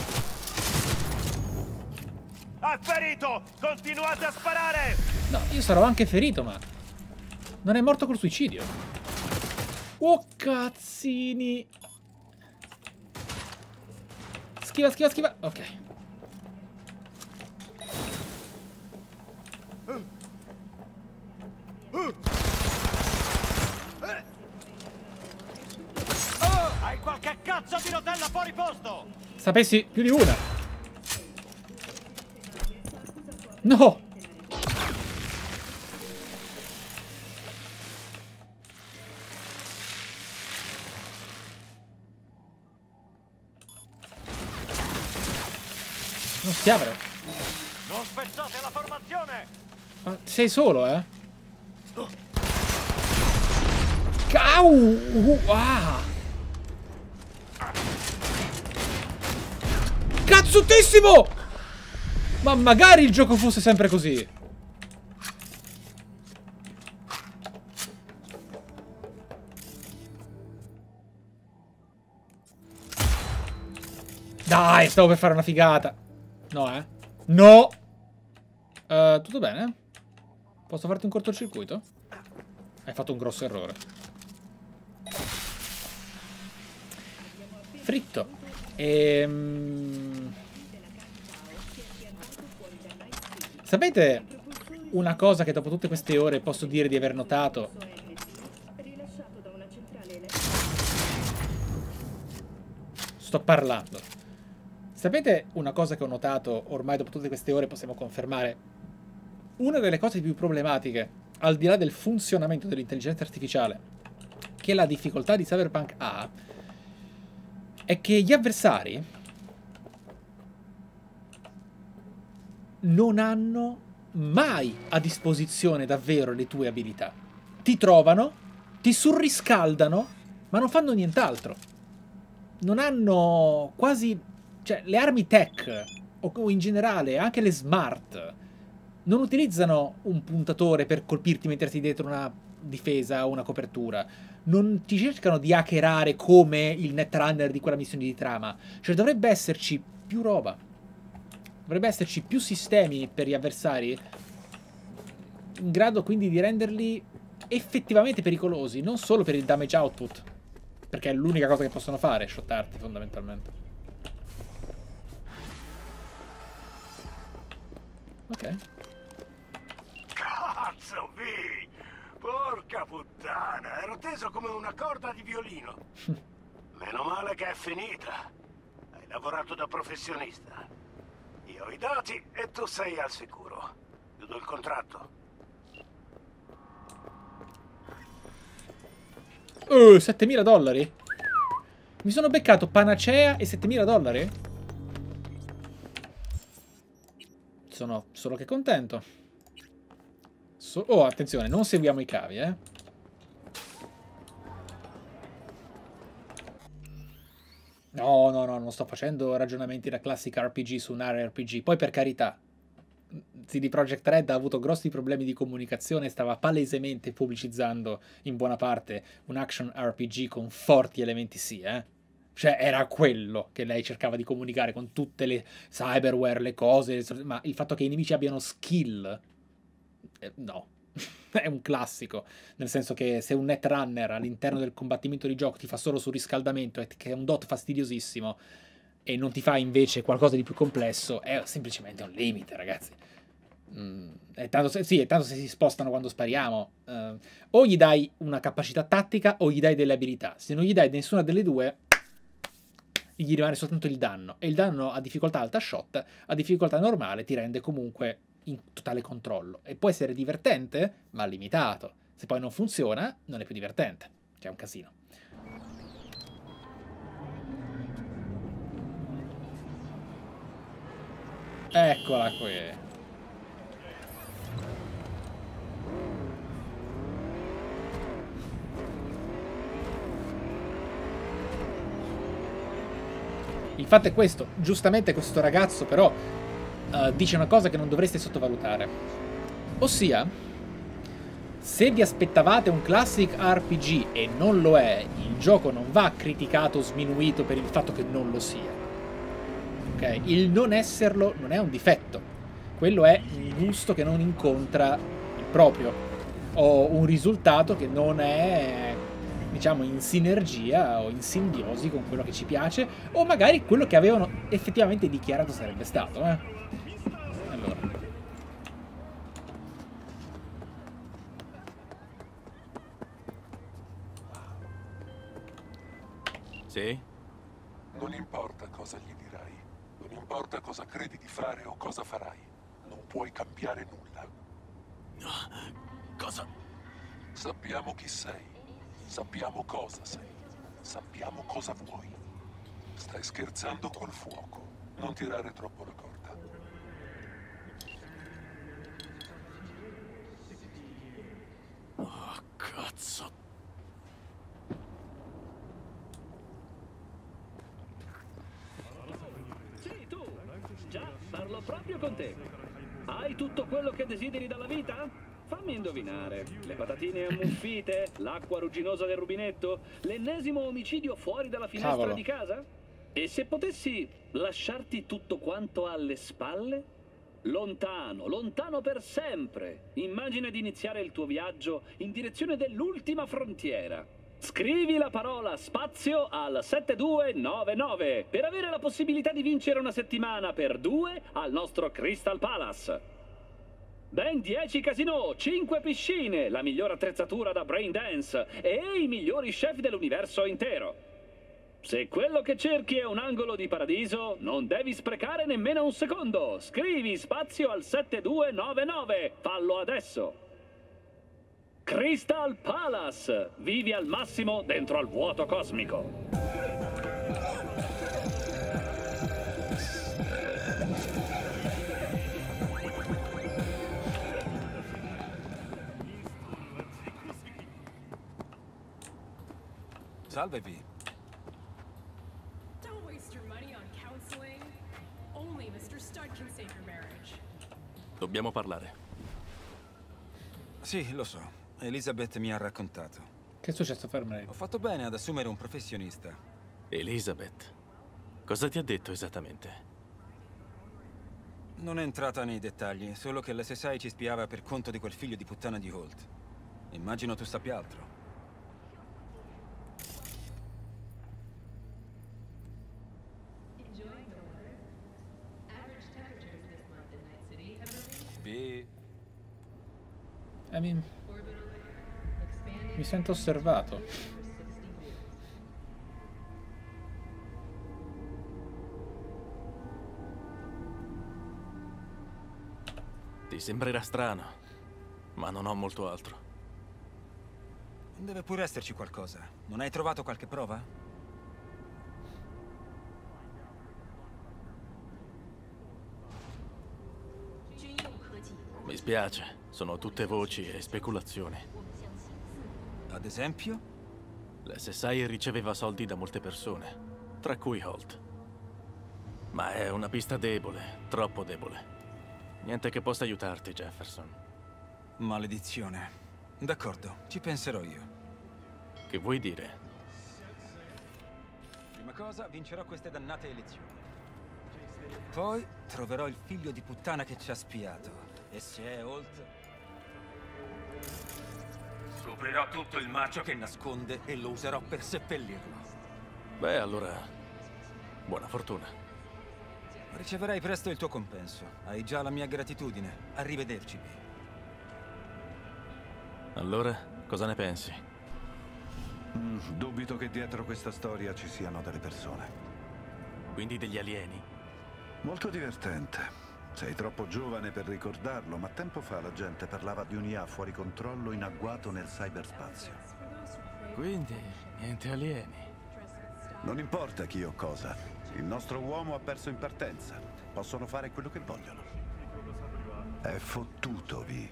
Ha ferito! Continuate a sparare! No, io sarò anche ferito, ma non è morto col suicidio. Oh, cazzini. Schiva, schiva, schiva. Ok. Hai qualche cazzo di rotella fuori posto! Sapessi più di una. No! Non si apre. Non spezzate la formazione! Ma sei solo, eh? Cau! Ah! Cazzutissimo! Ma magari il gioco fosse sempre così. Dai, stavo per fare una figata. No, eh? No! Tutto bene? Posso farti un cortocircuito? Hai fatto un grosso errore. Fritto. Sapete una cosa che dopo tutte queste ore posso dire di aver notato? Sto parlando. Sapete una cosa che ho notato ormai dopo tutte queste ore possiamo confermare? Una delle cose più problematiche, al di là del funzionamento dell'intelligenza artificiale, che la difficoltà di Cyberpunk ha, è che gli avversari non hanno mai a disposizione davvero le tue abilità. Ti trovano, ti surriscaldano, ma non fanno nient'altro. Non hanno quasi... Cioè, le armi tech, o in generale anche le smart, non utilizzano un puntatore per colpirti mentre sei dietro una difesa o una copertura. Non ti cercano di hackerare come il netrunner di quella missione di trama. Cioè, dovrebbe esserci più roba. Dovrebbe esserci più sistemi per gli avversari in grado quindi di renderli effettivamente pericolosi, non solo per il damage output, perché è l'unica cosa che possono fare, shottarti fondamentalmente. Ok. Cazzo, Vi! Porca puttana, ero teso come una corda di violino. Meno male che è finita. Hai lavorato da professionista. Io ho i dati e tu sei al sicuro. Chiudo il contratto. 7.000 dollari? Mi sono beccato panacea e 7.000 dollari? Sono solo che contento. Oh, attenzione, non seguiamo i cavi, eh. No, no, no, non sto facendo ragionamenti da classica RPG su un RPG. Poi, per carità, CD Projekt Red ha avuto grossi problemi di comunicazione e stava palesemente pubblicizzando in buona parte un action RPG con forti elementi sì, eh. Cioè, era quello che lei cercava di comunicare con tutte le cyberware, le cose, ma il fatto che i nemici abbiano skill, no. È un classico, nel senso che se un netrunner all'interno del combattimento di gioco ti fa solo surriscaldamento e che è un dot fastidiosissimo e non ti fa invece qualcosa di più complesso, è semplicemente un limite, ragazzi. E tanto se si spostano quando spariamo, o gli dai una capacità tattica o gli dai delle abilità. Se non gli dai nessuna delle due, gli rimane soltanto il danno, e il danno a difficoltà alta shot, a difficoltà normale ti rende comunque in totale controllo, e può essere divertente ma limitato. Se poi non funziona non è più divertente, c'è un casino. Eccola qui. Il fatto è questo, giustamente questo ragazzo però dice una cosa che non dovreste sottovalutare, ossia Se vi aspettavate un classic RPG e non lo è, il gioco non va criticato o sminuito per il fatto che non lo sia. Ok? Il non esserlo non è un difetto. Quello è un gusto che non incontra il proprio, o un risultato che non è, diciamo, in sinergia o in simbiosi con quello che ci piace, o magari quello che avevano effettivamente dichiarato sarebbe stato. Allora. Sì? Non importa cosa gli dirai, non importa cosa credi di fare o cosa farai, non puoi cambiare nulla. Cosa? Sappiamo chi sei, sappiamo cosa sei, sappiamo cosa vuoi. Stai scherzando col fuoco, non tirare troppo la corda. Oh, cazzo. Sì, tu! Già, parlo proprio con te. Hai tutto quello che desideri dalla vita? Fammi indovinare. Le patatine ammuffite? L'acqua rugginosa del rubinetto? L'ennesimo omicidio fuori dalla finestra Cavolo. di casa? E se potessi lasciarti tutto quanto alle spalle? Lontano, lontano per sempre. Immagina di iniziare il tuo viaggio in direzione dell'ultima frontiera. Scrivi la parola spazio al 7299 per avere la possibilità di vincere una settimana per 2 al nostro Crystal Palace. Ben 10 casinò, 5 piscine, la migliore attrezzatura da brain dance e i migliori chef dell'universo intero. Se quello che cerchi è un angolo di paradiso, non devi sprecare nemmeno un secondo. Scrivi spazio al 7299. Fallo adesso. Crystal Palace. Vivi al massimo dentro al vuoto cosmico. Salve, V. Don't waste your money on counseling. Only Mr. Stud can save your marriage. Dobbiamo parlare. Sì, lo so. Elizabeth mi ha raccontato. Che è successo, fermare? Ho fatto bene ad assumere un professionista. Elizabeth, cosa ti ha detto esattamente? Non è entrata nei dettagli, solo che l'SSI ci spiava per conto di quel figlio di puttana di Holt. Immagino tu sappia altro. B. Mi sento osservato. Ti sembrerà strano, ma non ho molto altro. Deve pure esserci qualcosa. Non hai trovato qualche prova? Mi spiace, sono tutte voci e speculazioni. Ad esempio? L'SSI riceveva soldi da molte persone, tra cui Holt. Ma è una pista debole, troppo debole. Niente che possa aiutarti, Jefferson. Maledizione. D'accordo, ci penserò io. Che vuoi dire? Prima cosa, vincerò queste dannate elezioni. Poi troverò il figlio di puttana che ci ha spiato. E se è Holt, scoprirò tutto il marcio che nasconde e lo userò per seppellirlo. Beh, allora, buona fortuna. Riceverai presto il tuo compenso. Hai già la mia gratitudine. Arrivederci, B. Allora, cosa ne pensi? Dubito che dietro questa storia ci siano delle persone. Quindi degli alieni? Molto divertente. Sei troppo giovane per ricordarlo, ma tempo fa la gente parlava di un'IA fuori controllo in agguato nel cyberspazio. Quindi, niente alieni. Non importa chi o cosa. Il nostro uomo ha perso in partenza. Possono fare quello che vogliono. È fottuto, Vi.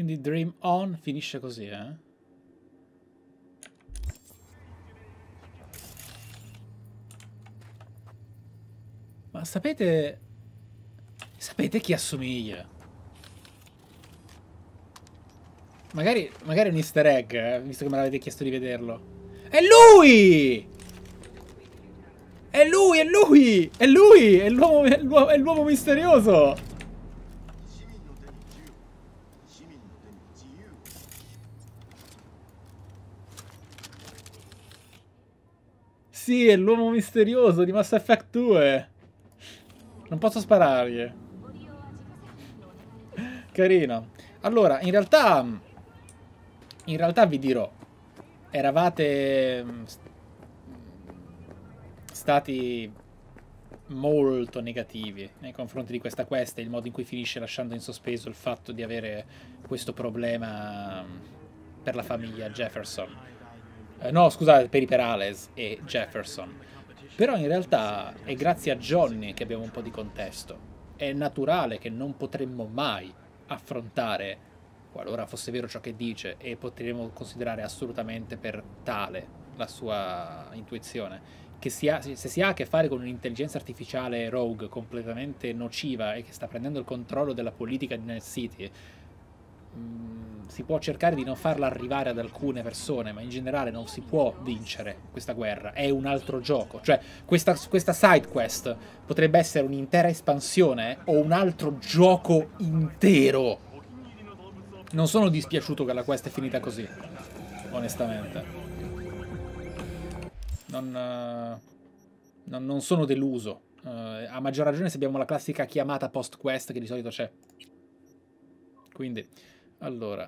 Quindi Dream On finisce così, eh? Ma sapete chi assomiglia? Magari è un easter egg, visto che me l'avete chiesto di vederlo. È lui! È lui, è lui! È lui! È l'uomo misterioso! Sì, è l'uomo misterioso di Mass Effect 2. Non posso sparargli. Carino. Allora, in realtà vi dirò, eravate stati molto negativi nei confronti di questa quest e il modo in cui finisce, lasciando in sospeso il fatto di avere questo problema per la famiglia Jefferson. No, scusate, per i Perales e Jefferson. Però in realtà è grazie a Johnny che abbiamo un po' di contesto. È naturale che non potremmo mai affrontare, qualora fosse vero ciò che dice, e potremmo considerare assolutamente per tale la sua intuizione, che se si ha a che fare con un'intelligenza artificiale rogue completamente nociva e che sta prendendo il controllo della politica di Night City, si può cercare di non farla arrivare ad alcune persone, ma in generale non si può vincere questa guerra. È un altro gioco. Cioè, questa side quest potrebbe essere un'intera espansione o un altro gioco intero. Non sono dispiaciuto che la quest è finita così, onestamente. Non sono deluso. A maggior ragione se abbiamo la classica chiamata post quest che di solito c'è. Quindi, allora,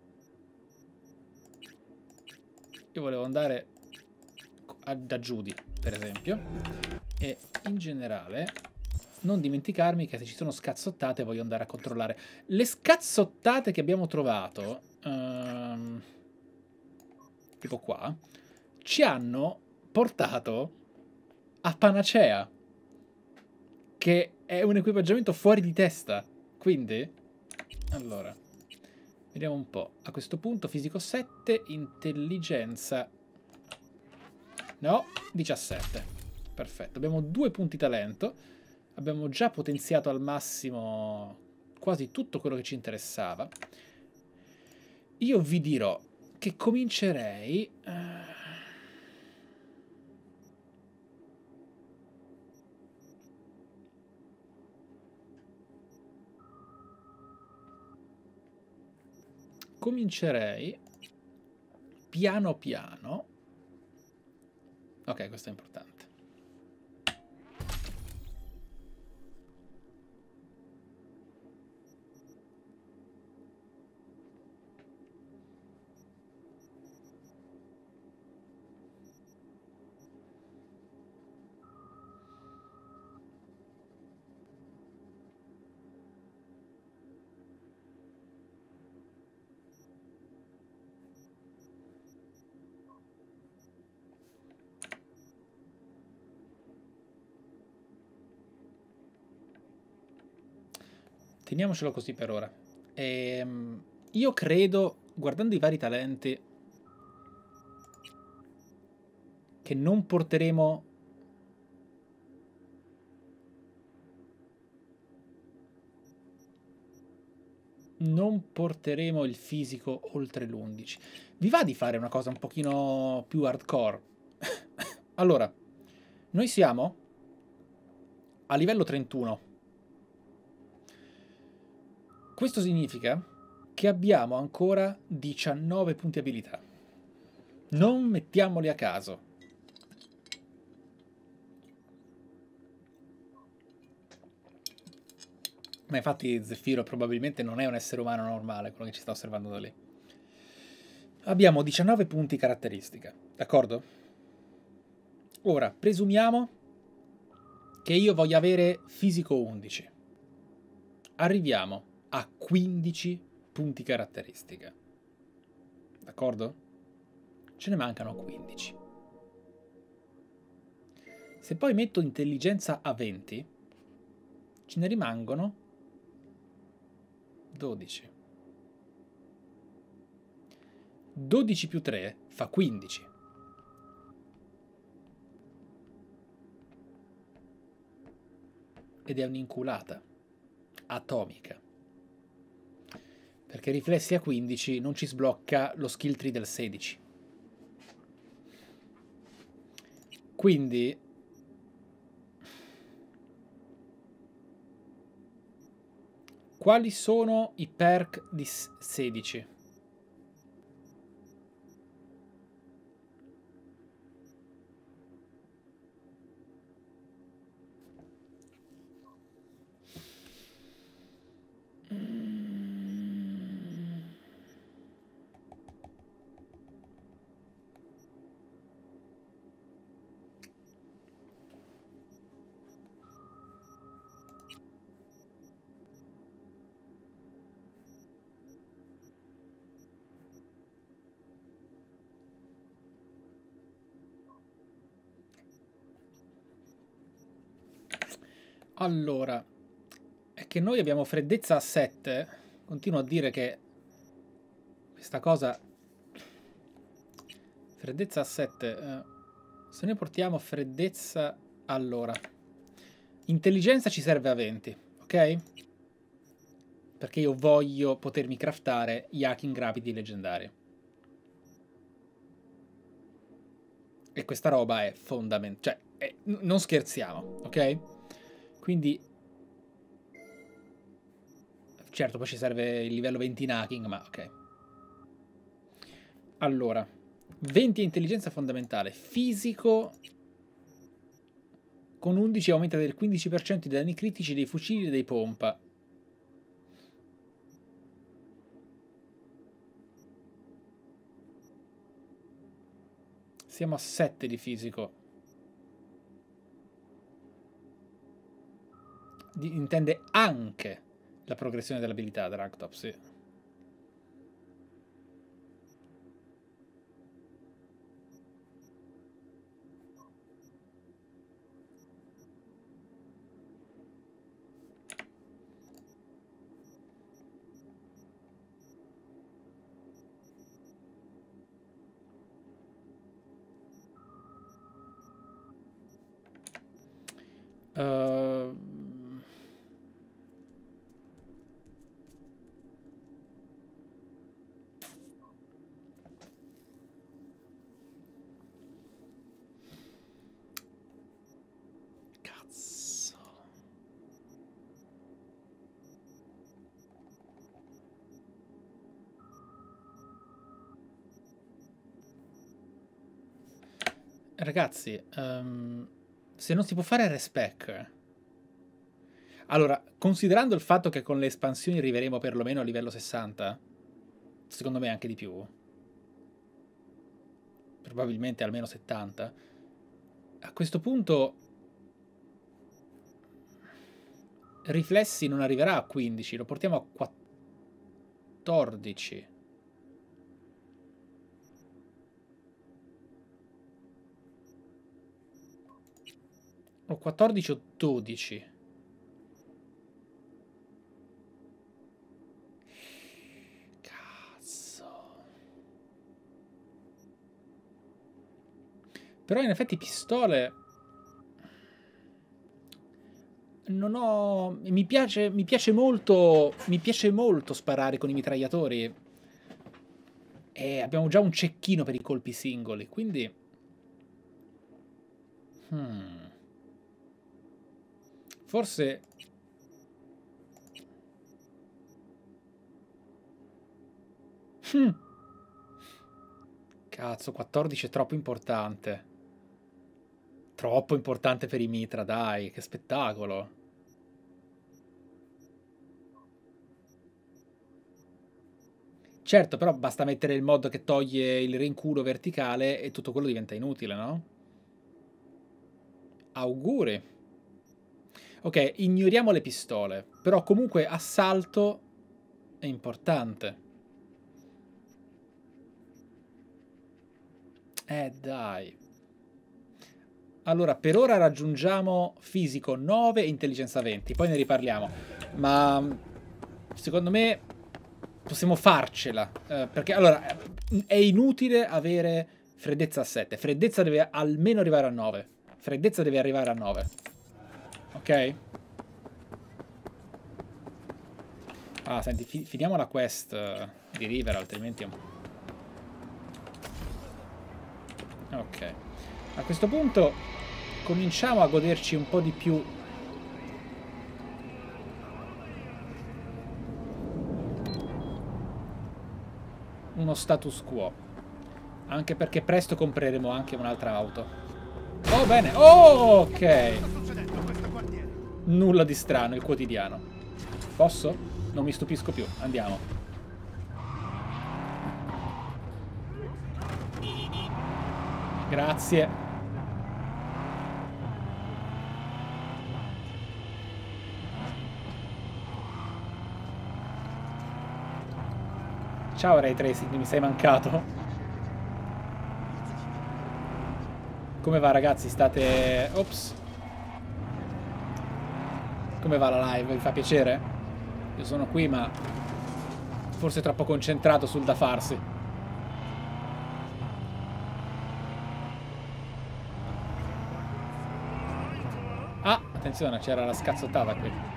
io volevo andare da Judy, per esempio, e in generale non dimenticarmi che se ci sono scazzottate voglio andare a controllare. Le scazzottate che abbiamo trovato, tipo qua, ci hanno portato a Panacea, che è un equipaggiamento fuori di testa. Quindi, allora, vediamo un po'. A questo punto fisico 7, intelligenza no, 17. Perfetto, abbiamo 2 punti talento. Abbiamo già potenziato al massimo quasi tutto quello che ci interessava. Io vi dirò che comincerei piano piano. Ok, questo è importante. Teniamocelo così per ora. Io credo, guardando i vari talenti, che non porteremo il fisico oltre l'11. Vi va di fare una cosa un pochino più hardcore? Allora, noi siamo a livello 31. Questo significa che abbiamo ancora 19 punti abilità. Non mettiamoli a caso. Ma infatti Zefiro probabilmente non è un essere umano normale, quello che ci sta osservando da lì. Abbiamo 19 punti caratteristica, d'accordo? Ora, presumiamo che io voglia avere fisico 11. Arriviamo a 15 punti caratteristica. D'accordo? Ce ne mancano 15. Se poi metto intelligenza a 20, ce ne rimangono 12. 12 più 3 fa 15. Ed è un'inculata atomica. Perché riflessi a 15 non ci sblocca lo skill tree del 16. Quindi quali sono i perk di 16? Allora, è che noi abbiamo freddezza a 7. Continuo a dire che questa cosa... Freddezza a 7. Se noi portiamo freddezza... Allora, intelligenza ci serve a 20, ok? Perché io voglio potermi craftare gli hacking rapidi leggendari. E questa roba è fondamentale. Cioè, non scherziamo, ok? Quindi, certo, poi ci serve il livello 20 in hacking, ma ok. Allora, 20 è intelligenza fondamentale. Fisico, con 11 aumenta del 15% i danni critici dei fucili e dei pompa. Siamo a 7 di fisico. Intende anche la progressione dell'abilità Dragtop, sì. Ragazzi, se non si può fare respec, allora, considerando il fatto che con le espansioni arriveremo perlomeno a livello 60, secondo me anche di più, probabilmente almeno 70, a questo punto riflessi non arriverà a 15, lo portiamo a 14. O 14 o 12. Cazzo. Però in effetti pistole... Non ho... Mi piace molto sparare con i mitragliatori. E abbiamo già un cecchino per i colpi singoli, quindi... Forse... Cazzo, 14 è troppo importante. Troppo importante per i mitra, dai, che spettacolo. Certo, però basta mettere il mod che toglie il rinculo verticale e tutto quello diventa inutile, no? Auguri. Ok, ignoriamo le pistole, però comunque assalto è importante. Dai. Allora, per ora raggiungiamo fisico 9 e intelligenza 20, poi ne riparliamo. Ma secondo me possiamo farcela, perché allora è inutile avere freddezza a 7. Freddezza deve almeno arrivare a 9. Freddezza deve arrivare a 9. Ok? Ah, senti, finiamo la quest di River, altrimenti... Ok. A questo punto cominciamo a goderci un po' di più uno status quo. Anche perché presto compreremo anche un'altra auto. Oh, bene. Oh, ok. Nulla di strano, il quotidiano. Posso? Non mi stupisco più. Andiamo. Grazie. Ciao Ray Tracing, mi sei mancato. Come va ragazzi? State... Ops. Come va la live? Vi fa piacere? Io sono qui ma forse troppo concentrato sul da farsi. Ah, attenzione, c'era la scazzottata qui.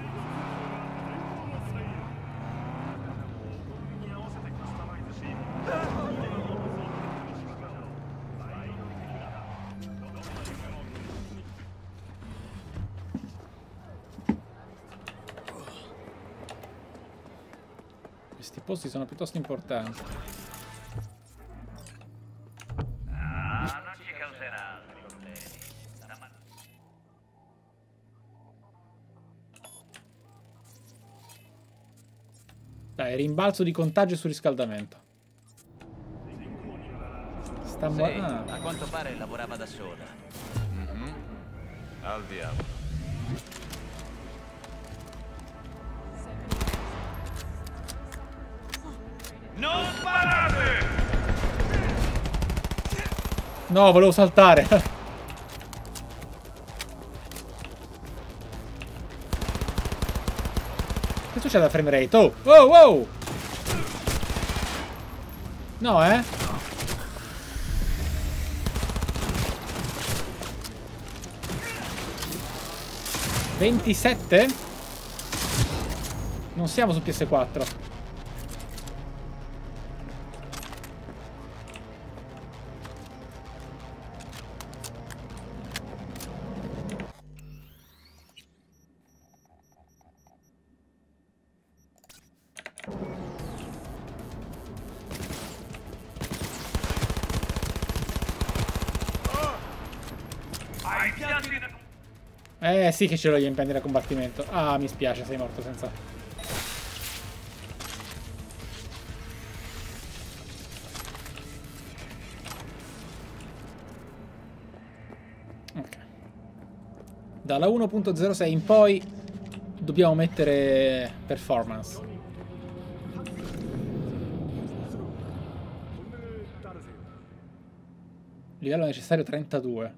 Questi posti sono piuttosto importanti. Non ci causerà problemi. Dai, rimbalzo di contagio e surriscaldamento. Sta Sì, morendo. a quanto pare lavorava da sola. Al diavolo. Non sparate! No, volevo saltare. Che succede al frame rate? Oh, wow, wow! No, 27? Non siamo su PS4. Sì che ce l'ho gli impendi da combattimento. Ah, mi spiace, sei morto senza... Ok. Dalla 1.06 in poi dobbiamo mettere performance. Livello necessario 32.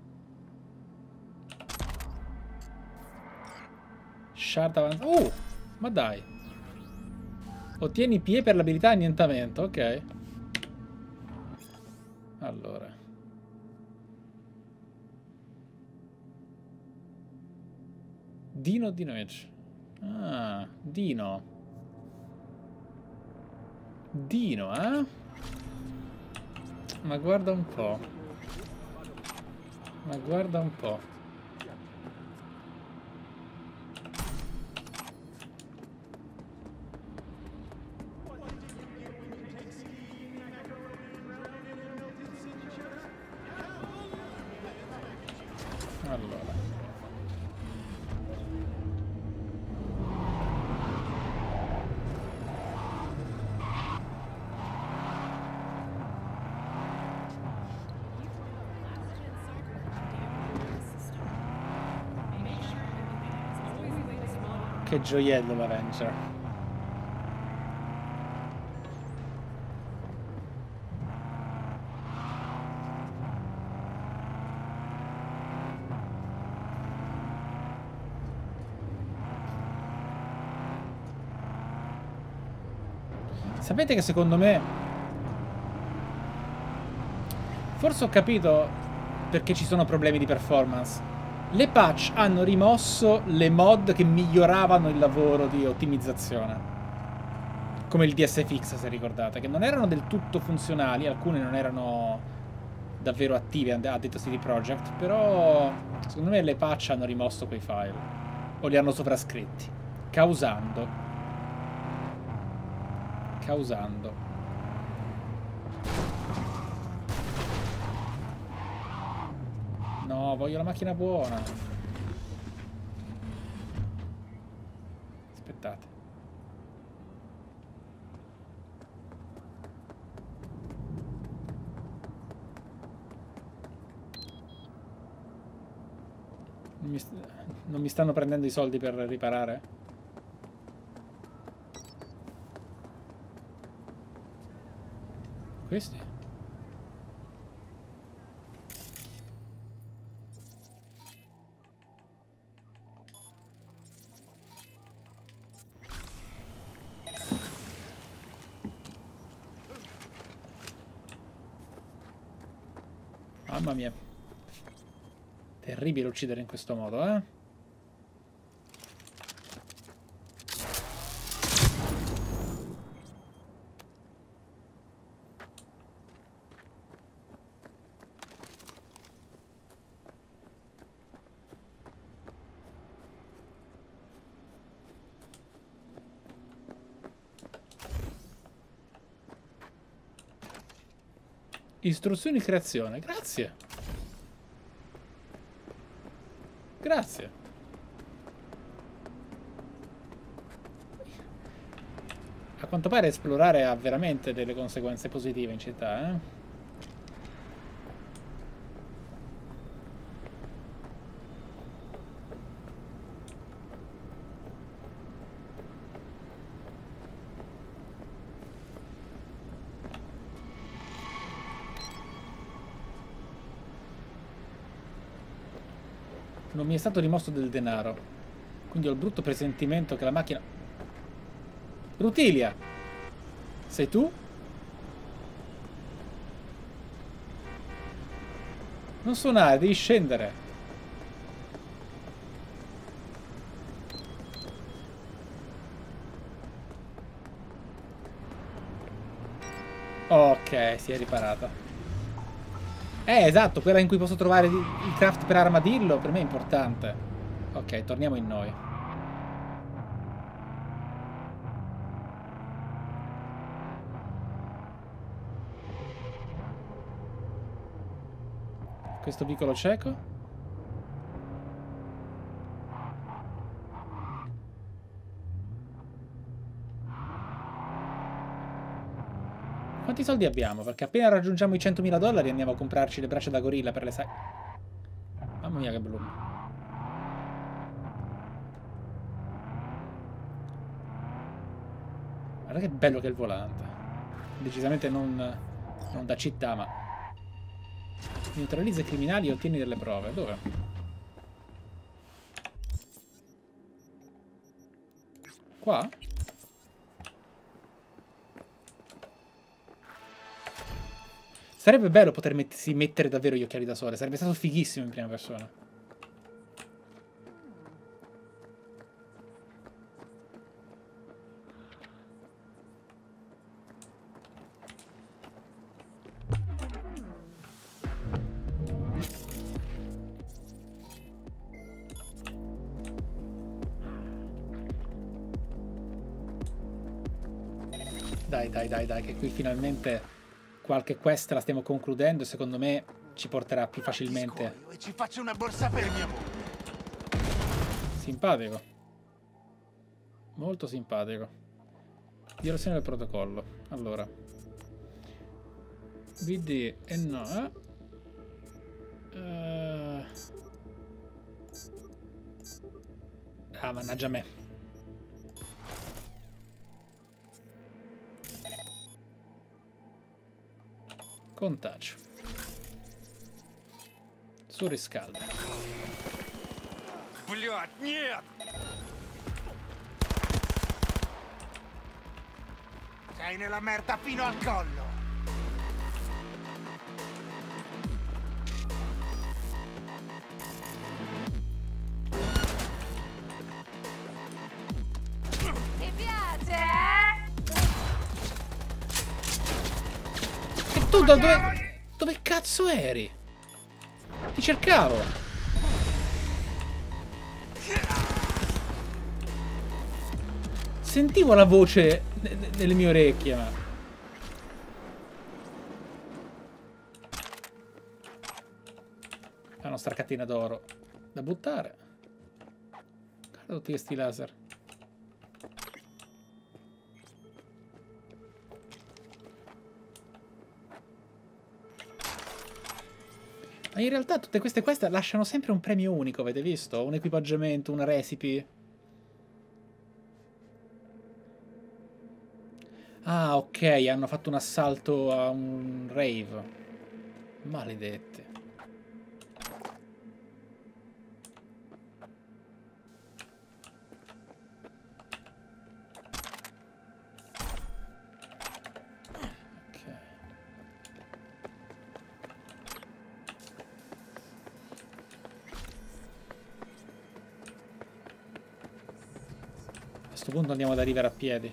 Shard avanzato. Ma dai. Ottieni PE per l'abilità annientamento. Ok. Allora. Dino Dinovich. Ah, Dino. Dino, eh? Ma guarda un po'. Ma guarda un po'. Allora. Che gioiello l'Avenger. Sapete che secondo me Forse ho capito perché ci sono problemi di performance. Le patch hanno rimosso le mod che miglioravano il lavoro di ottimizzazione. Come il DSFX, se ricordate, che non erano del tutto funzionali, alcune non erano davvero attive, ha detto CD Projekt, però secondo me le patch hanno rimosso quei file, o li hanno sovrascritti, causando. No, voglio la macchina buona. Aspettate. Non mi stanno prendendo i soldi per riparare? Questi? Mamma mia. Terribile uccidere in questo modo, eh? Istruzioni creazione, grazie. Grazie. A quanto pare esplorare ha veramente delle conseguenze positive in città, eh? Non mi è stato rimosso del denaro, quindi ho il brutto presentimento che la macchina... Rutilia! Sei tu? Non suonare, devi scendere. Ok, si è riparata. Esatto, quella in cui posso trovare il craft per armadillo, per me è importante. Ok, torniamo in noi. Questo vicolo cieco. Quanti soldi abbiamo? Perché appena raggiungiamo i 100.000 dollari andiamo a comprarci le braccia da gorilla per le sai. Mamma mia che blu. Guarda che bello che è il volante. Decisamente non da città, ma... Neutralizza i criminali e ottieni delle prove. Dove? Qua? Sarebbe bello potersi mettere davvero gli occhiali da sole. Sarebbe stato fighissimo in prima persona. Dai, che qui finalmente... Qualche quest la stiamo concludendo e secondo me ci porterà più facilmente. E ci faccio una borsa per mia moglie. Simpatico. Molto simpatico. Violazione del protocollo. Allora. BD e no. Ah, mannaggia me. Contagio. Surriscalda. Блядь, нет! Sei nella merda fino al collo. tu dove cazzo eri? Ti cercavo. Sentivo la voce nelle mie orecchie, ma... La nostra catena d'oro da buttare. Guarda tutti questi laser. Ma in realtà tutte queste quest lasciano sempre un premio unico, avete visto? Un equipaggiamento, una recipe. Ah, ok, hanno fatto un assalto a un rave. Maledetti. A questo punto andiamo ad arrivare a piedi.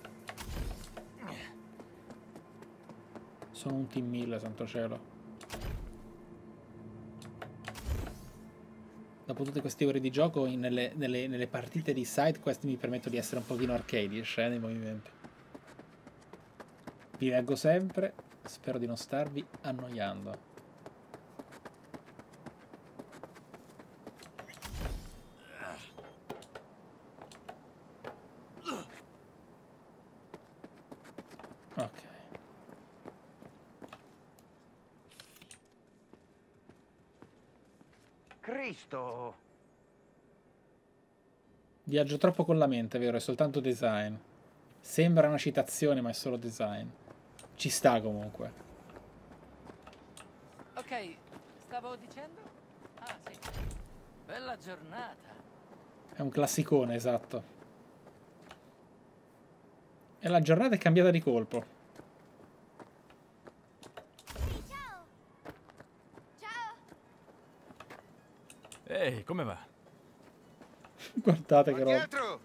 Sono un team 1000, santo cielo. Dopo tutte queste ore di gioco, nelle partite di side quest mi permetto di essere un pochino arcadish nei movimenti. Vi leggo sempre, spero di non starvi annoiando. Ok. Cristo! Viaggio troppo con la mente, vero? È soltanto design. Sembra una citazione, ma è solo design. Ci sta comunque. Ok, stavo dicendo? Ah, sì. Bella giornata. È un classicone, esatto. E la giornata è cambiata di colpo. Ehi, come va? Guardate che roba. Dietro!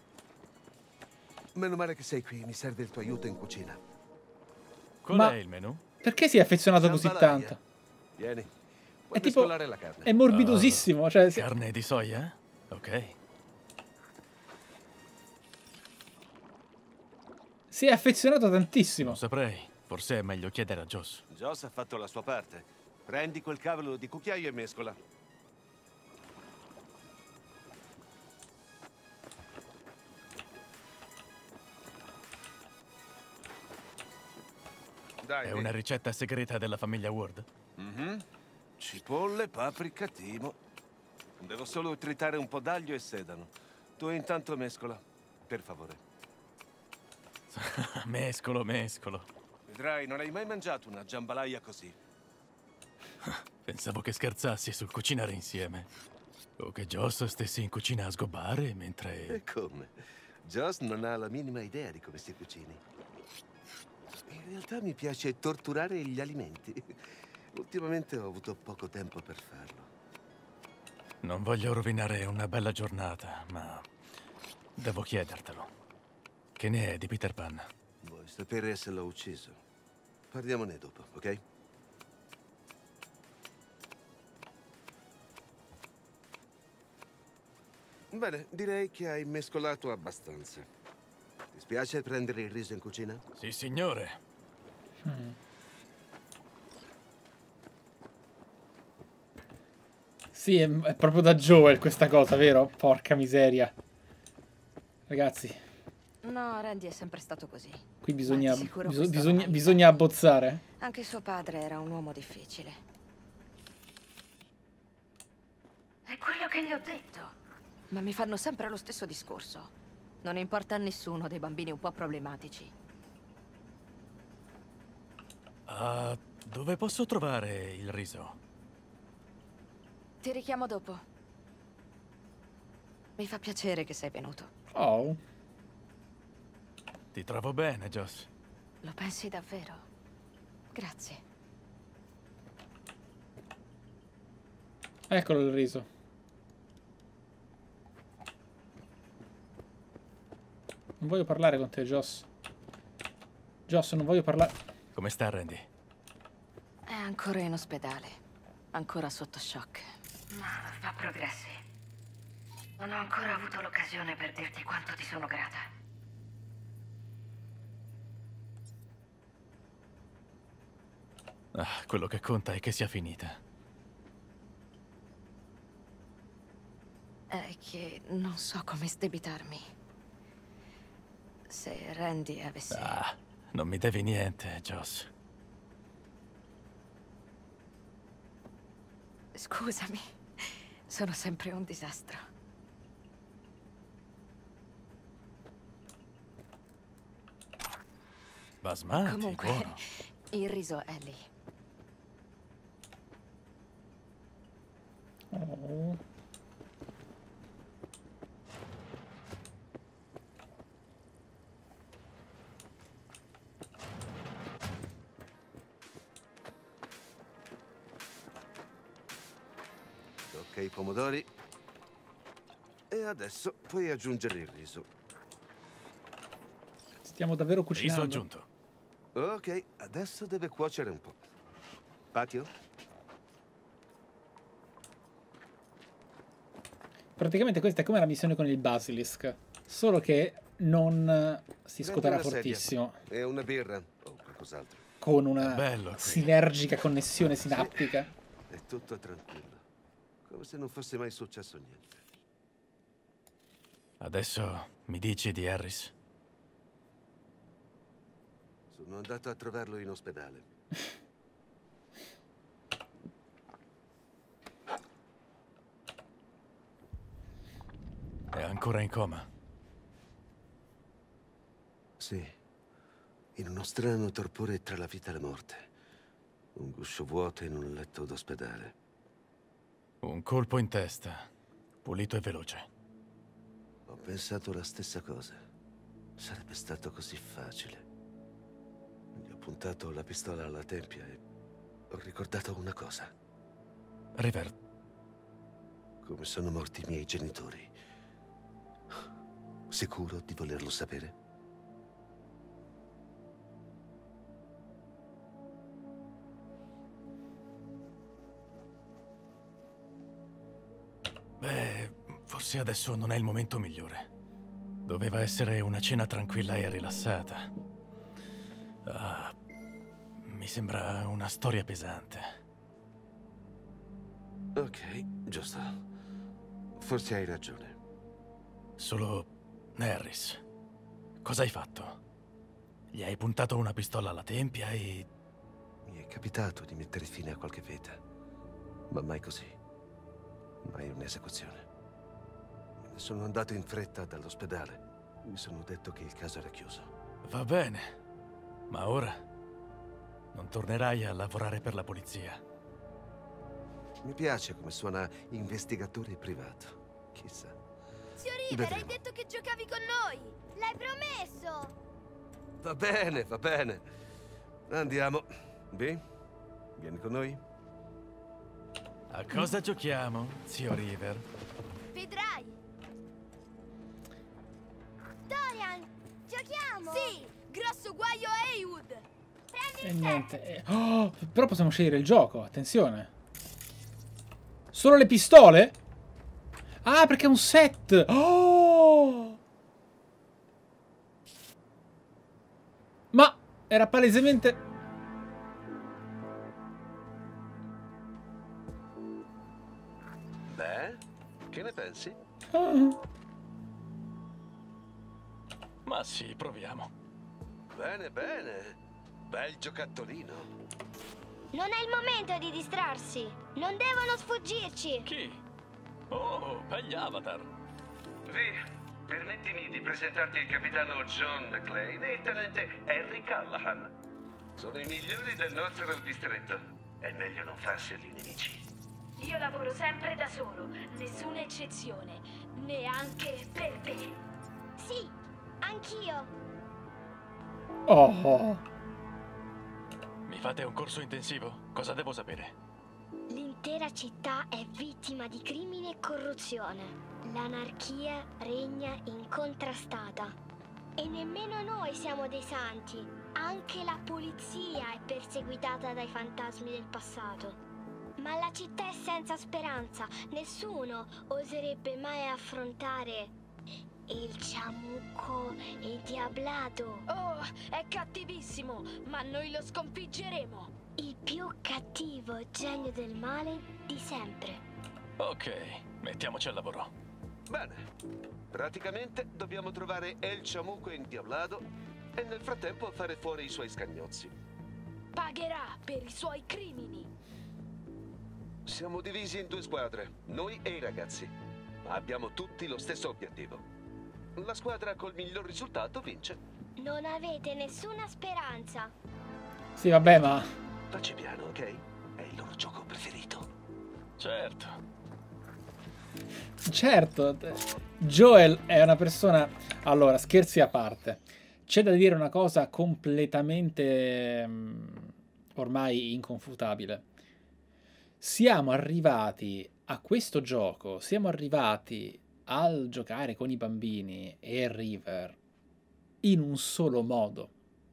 Meno male che sei qui, mi serve il tuo aiuto in cucina. Qual Ma è il menù? perché si è affezionato così Jambalaya. tanto? Vieni. È Puoi tipo... mescolare la carne. È morbidosissimo. Cioè, Carne di soia? Ok. si è affezionato tantissimo. Non saprei. Forse è meglio chiedere a Joss. Joss ha fatto la sua parte. Prendi quel cavolo di cucchiaio e mescola. Dai, È una ricetta segreta della famiglia Ward? Cipolle, paprika, timo. Devo solo tritare un po' d'aglio e sedano. Tu intanto mescola, per favore. Mescolo. Vedrai, non hai mai mangiato una jambalaya così. Pensavo che scherzassi sul cucinare insieme. O che Joss stessi in cucina a sgobbare mentre... E come? Joss non ha la minima idea di come si cucini. In realtà mi piace torturare gli alimenti. Ultimamente ho avuto poco tempo per farlo. Non voglio rovinare una bella giornata, ma devo chiedertelo. Che ne è di Peter Pan? Vuoi sapere se l'ho ucciso? Parliamone dopo, ok? Bene, direi che hai mescolato abbastanza. Ti spiace prendere il riso in cucina? Sì, signore. Sì, è proprio da Joel questa cosa, vero? Porca miseria. Ragazzi, No, Randy è sempre stato così. qui bisogna, Ma di sicuro questa bisogna abbozzare. Anche suo padre era un uomo difficile. È quello che gli ho detto. Ma mi fanno sempre lo stesso discorso. Non importa a nessuno dei bambini un po' problematici. Dove posso trovare il riso? Ti richiamo dopo. Mi fa piacere che sei venuto. Oh. Ti trovo bene, Joss. Lo pensi davvero? Grazie. Eccolo il riso. Non voglio parlare con te, Joss. Joss, non voglio parlare... Come sta, Randy? ancora in ospedale. Ancora sotto shock. Ma fa progressi. Non ho ancora avuto l'occasione per dirti quanto ti sono grata. Quello che conta è che sia finita. È che non so come sdebitarmi. Se Randy avesse... Non mi devi niente, Joss. Scusami, sono sempre un disastro. Basmati, Comunque, buono. il riso è lì. Oh. Ok, i pomodori. E adesso puoi aggiungere il riso. Stiamo davvero cucinando. Riso aggiunto. Ok, adesso deve cuocere un po'. Patio? Praticamente questa è come la missione con il Basilisk, solo che non si scoterà Prendi una sedia fortissimo, e una birra o qualcos'altro. con una bello qui. sinergica connessione sinaptica. È tutto tranquillo. Come se non fosse mai successo niente. Adesso mi dici di Harris? Sono andato a trovarlo in ospedale. È ancora in coma? Sì. In uno strano torpore tra la vita e la morte. Un guscio vuoto in un letto d'ospedale. Un colpo in testa, pulito e veloce. Ho pensato la stessa cosa. Sarebbe stato così facile. Gli ho puntato la pistola alla tempia e ho ricordato una cosa. River. Come sono morti i miei genitori. Sicuro di volerlo sapere? Beh, forse adesso non è il momento migliore. Doveva essere una cena tranquilla e rilassata. Mi sembra una storia pesante. Ok, giusto. Forse hai ragione. Solo Harris. Cosa hai fatto? Gli hai puntato una pistola alla tempia e... Mi è capitato di mettere fine a qualche vita. Ma mai così. Mai un'esecuzione. Me ne sono andato in fretta dall'ospedale. Mi sono detto che il caso era chiuso. Va bene. Ma ora? Non tornerai a lavorare per la polizia? Mi piace come suona investigatore privato. Chissà. Zio River, hai Vedremo. detto che giocavi con noi! L'hai promesso! Va bene, va bene. Andiamo. B, vieni con noi. A cosa giochiamo, zio River? Vedrai! Dorian, giochiamo! Sì! Grosso guaio a Heywood! Prendi E il niente. Oh, però possiamo scegliere il gioco, attenzione. Solo le pistole? Ah, perché è un set. Oh! Ma era palesemente... Beh, che ne pensi? Ah. Ma sì, proviamo. Bene, bene. Bel giocattolino. Non è il momento di distrarsi! Non devono sfuggirci! Chi? Oh, begli avatar. Vi, permettimi di presentarti il capitano John McClane e il tenente Henry Callahan. Sono i migliori del nostro distretto. È meglio non farseli nemici. Io lavoro sempre da solo, nessuna eccezione, neanche per te. Sì, anch'io. Oh. Mi fate un corso intensivo? Cosa devo sapere? L'intera città è vittima di crimine e corruzione. L'anarchia regna incontrastata. E nemmeno noi siamo dei santi. Anche la polizia è perseguitata dai fantasmi del passato. Ma la città è senza speranza. Nessuno oserebbe mai affrontare il Ciamucco Indiablato. Oh, è cattivissimo, ma noi lo sconfiggeremo. Il più cattivo genio del male di sempre. Ok, mettiamoci al lavoro. Bene. Praticamente dobbiamo trovare El Chamuco Indiablado e nel frattempo fare fuori i suoi scagnozzi. Pagherà per i suoi crimini. Siamo divisi in 2 squadre, noi e i ragazzi. Ma abbiamo tutti lo stesso obiettivo. La squadra col miglior risultato vince. Non avete nessuna speranza. Sì, vabbè, ma... Facci piano, ok? È il loro gioco preferito. Certo. Certo, Joel è una persona... Allora, scherzi a parte. C'è da dire una cosa completamente ormai inconfutabile. Siamo arrivati a questo gioco, siamo arrivati al giocare con i bambini e River in un solo modo.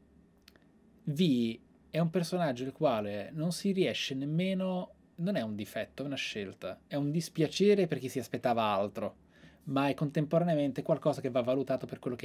V è un personaggio il quale non si riesce nemmeno... Non è un difetto, è una scelta. È un dispiacere per chi si aspettava altro, ma è contemporaneamente qualcosa che va valutato per quello che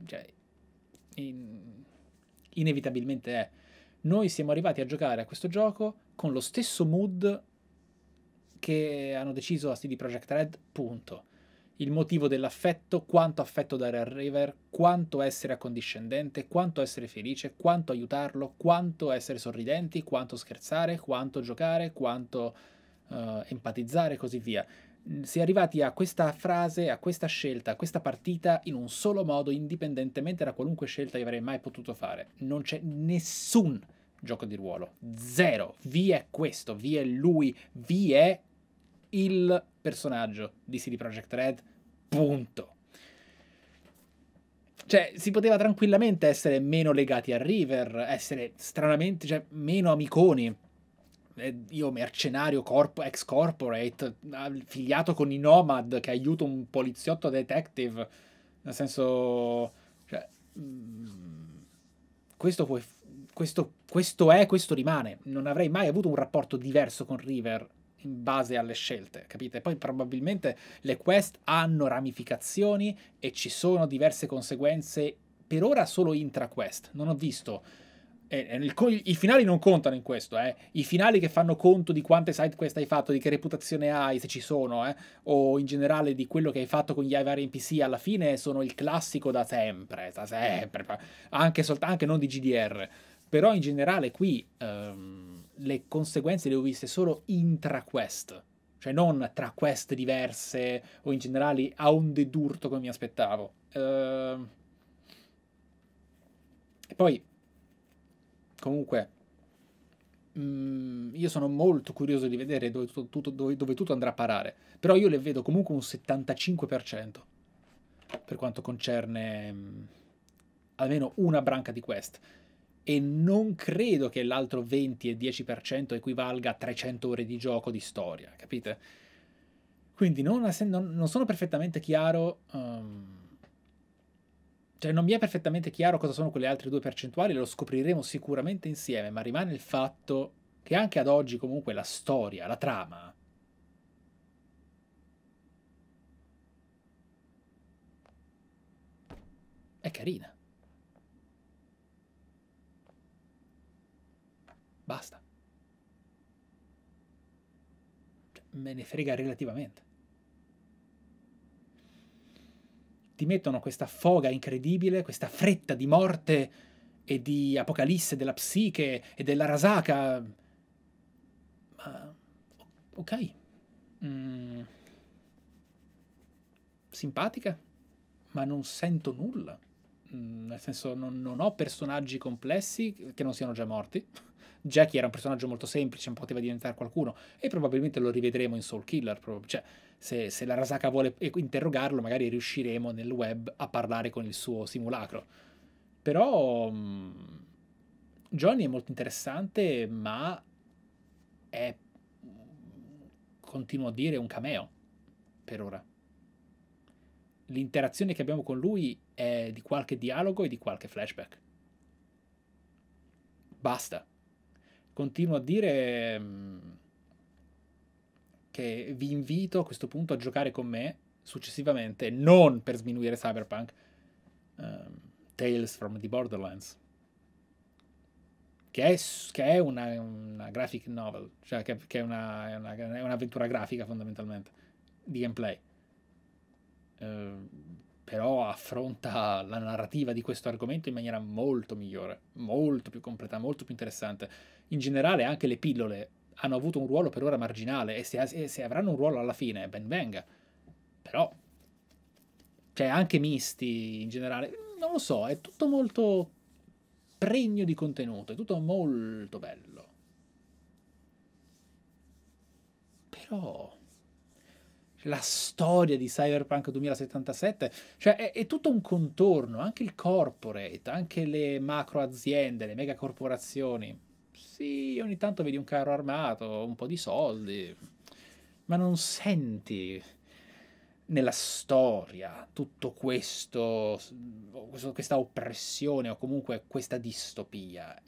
inevitabilmente è. Noi siamo arrivati a giocare a questo gioco con lo stesso mood che hanno deciso a CD Projekt Red, punto. Il motivo dell'affetto, quanto affetto dare a River, quanto essere accondiscendente, quanto essere felice, quanto aiutarlo, quanto essere sorridenti, quanto scherzare, quanto giocare, quanto empatizzare e così via. Si è arrivati a questa frase, a questa scelta, a questa partita in un solo modo, indipendentemente da qualunque scelta che avrei mai potuto fare. Non c'è nessun gioco di ruolo. Zero. V è questo, V è lui, V è il personaggio di CD Projekt Red, punto. Cioè, si poteva tranquillamente essere meno legati a River, essere stranamente, cioè, meno amiconi. Io mercenario ex corporate, affiliato con i Nomad, che aiuto un poliziotto detective, nel senso, cioè, questo è, questo rimane. Non avrei mai avuto un rapporto diverso con River in base alle scelte, capite? Poi probabilmente le quest hanno ramificazioni e ci sono diverse conseguenze, per ora solo intra-quest. Non ho visto... I finali non contano in questo, i finali che fanno conto di quante side quest hai fatto, di che reputazione hai, se ci sono, o in generale di quello che hai fatto con gli vari NPC, alla fine sono il classico da sempre, anche non di GDR. Però in generale qui le conseguenze le ho viste solo intra-quest, cioè non tra quest diverse o in generale a onde d'urto come mi aspettavo. E poi, comunque, io sono molto curioso di vedere dove tutto andrà a parare, però io le vedo comunque un 75% per quanto concerne almeno una branca di quest. E non credo che l'altro 20 e 10% equivalga a 300 ore di gioco di storia, capite? Quindi non sono perfettamente chiaro, cioè non mi è perfettamente chiaro cosa sono quelle altre 2 percentuali, lo scopriremo sicuramente insieme, ma rimane il fatto che anche ad oggi comunque la storia, la trama, è carina. Basta. Cioè, me ne frega relativamente. Ti mettono questa foga incredibile, questa fretta di morte e di apocalisse della psiche e dell'Arasaka. Ma... ok. Simpatica, ma non sento nulla. Nel senso, non ho personaggi complessi che non siano già morti. Jackie era un personaggio molto semplice, poteva diventare qualcuno, e probabilmente lo rivedremo in Soul Killer. Cioè, se la Arasaka vuole interrogarlo, magari riusciremo nel web a parlare con il suo simulacro. Però Johnny è molto interessante, ma è, continuo a dire, un cameo per ora. L'interazione che abbiamo con lui è di qualche dialogo e di qualche flashback. basta. Continuo a dire che vi invito a questo punto a giocare con me successivamente, non per sminuire Cyberpunk, Tales from the Borderlands, che è una graphic novel, cioè che è un'avventura grafica fondamentalmente, di gameplay. Però affronta la narrativa di questo argomento in maniera molto migliore, molto più completa, molto più interessante. In generale anche le pillole hanno avuto un ruolo per ora marginale, e se avranno un ruolo alla fine, ben venga. Però, cioè, anche misti in generale, non lo so, è tutto molto pregno di contenuto, è tutto molto bello. Però la storia di Cyberpunk 2077, cioè è tutto un contorno, anche il corporate, anche le macro aziende, le mega corporazioni. Sì, ogni tanto vedi un carro armato, un po' di soldi, ma non senti nella storia tutto questo, questa oppressione o comunque questa distopia.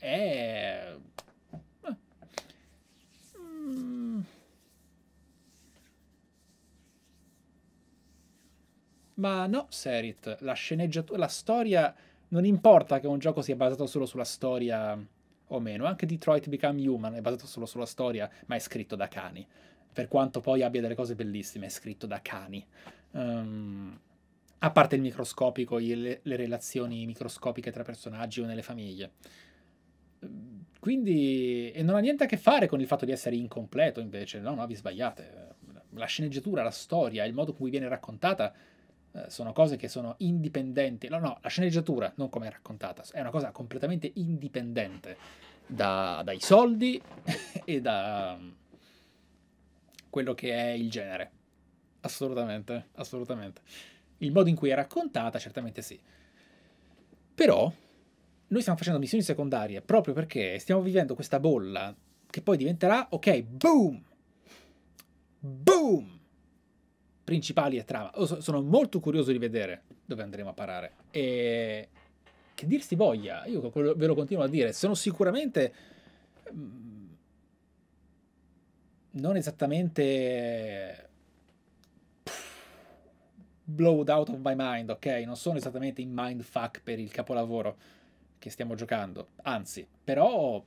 Ma no, Serit, la sceneggiatura, la storia, non importa che un gioco sia basato solo sulla storia o meno, anche Detroit Become Human è basato solo sulla storia, ma è scritto da cani. Per quanto poi abbia delle cose bellissime, è scritto da cani. A parte il microscopico, le relazioni microscopiche tra personaggi o nelle famiglie. Quindi, e non ha niente a che fare con il fatto di essere incompleto, invece. No, vi sbagliate. La sceneggiatura, la storia, il modo in cui viene raccontata sono cose che sono indipendenti. No, la sceneggiatura, non come è raccontata, è una cosa completamente indipendente dai soldi e da quello che è il genere. Assolutamente, assolutamente. Il modo in cui è raccontata, certamente sì. Però noi stiamo facendo missioni secondarie proprio perché stiamo vivendo questa bolla che poi diventerà, ok, boom! Boom! Principali e trama. Sono molto curioso di vedere dove andremo a parare. E che dir si voglia, io ve lo continuo a dire, sono sicuramente non esattamente blowed out of my mind, ok? Non sono esattamente in mindfuck per il capolavoro che stiamo giocando, anzi, però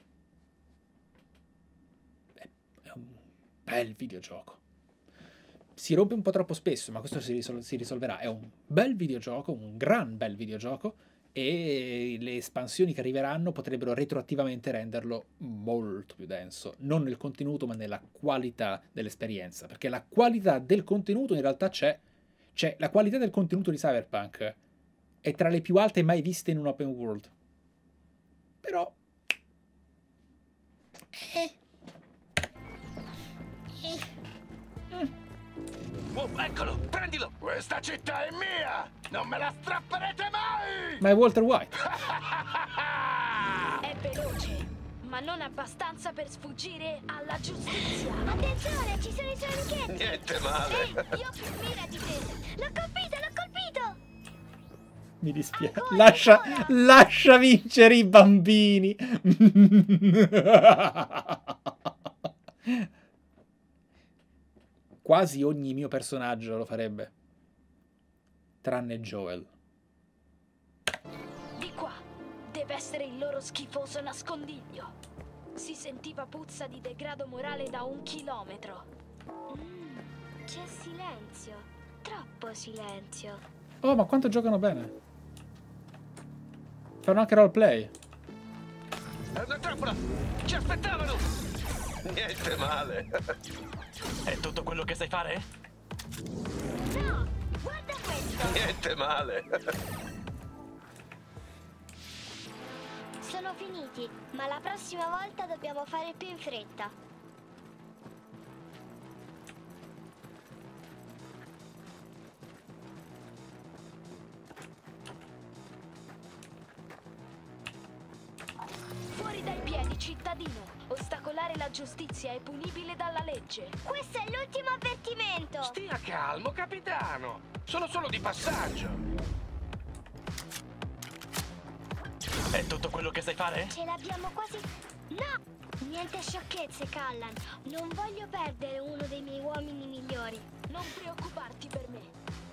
è un bel videogioco. Si rompe un po' troppo spesso, ma questo si risolverà. È un bel videogioco, un gran bel videogioco, e le espansioni che arriveranno potrebbero retroattivamente renderlo molto più denso, non nel contenuto ma nella qualità dell'esperienza, perché la qualità del contenuto in realtà c'è. Cioè, la qualità del contenuto di Cyberpunk è tra le più alte mai viste in un open world. Però Oh, eccolo, prendilo! Questa città è mia! Non me la strapperete mai! Ma è Walter White. È veloce, ma non abbastanza per sfuggire alla giustizia. Attenzione, ci sono i suoi amichetti! Niente male! Ehi, io più mira di te! L'ho colpito! Mi dispiace. Lascia vincere i bambini. Quasi ogni mio personaggio lo farebbe, tranne Joel. Di qua, deve essere il loro schifoso nascondiglio. Si sentiva puzza di degrado morale da 1 chilometro. C'è silenzio, troppo silenzio. Oh, ma quanto giocano bene. Fanno anche roleplay. È una trappola! Ci aspettavano! Niente male! È tutto quello che sai fare? No! Guarda questo! Niente male! Sono finiti, ma la prossima volta dobbiamo fare più in fretta. Fuori dai piedi, cittadino! Ostacolare la giustizia è punibile dalla legge. Questo è l'ultimo avvertimento! Stia calmo, capitano! Sono solo di passaggio! È tutto quello che sai fare? Ce l'abbiamo quasi... No! Niente sciocchezze, Callan. Non voglio perdere uno dei miei uomini migliori. Non preoccuparti per me.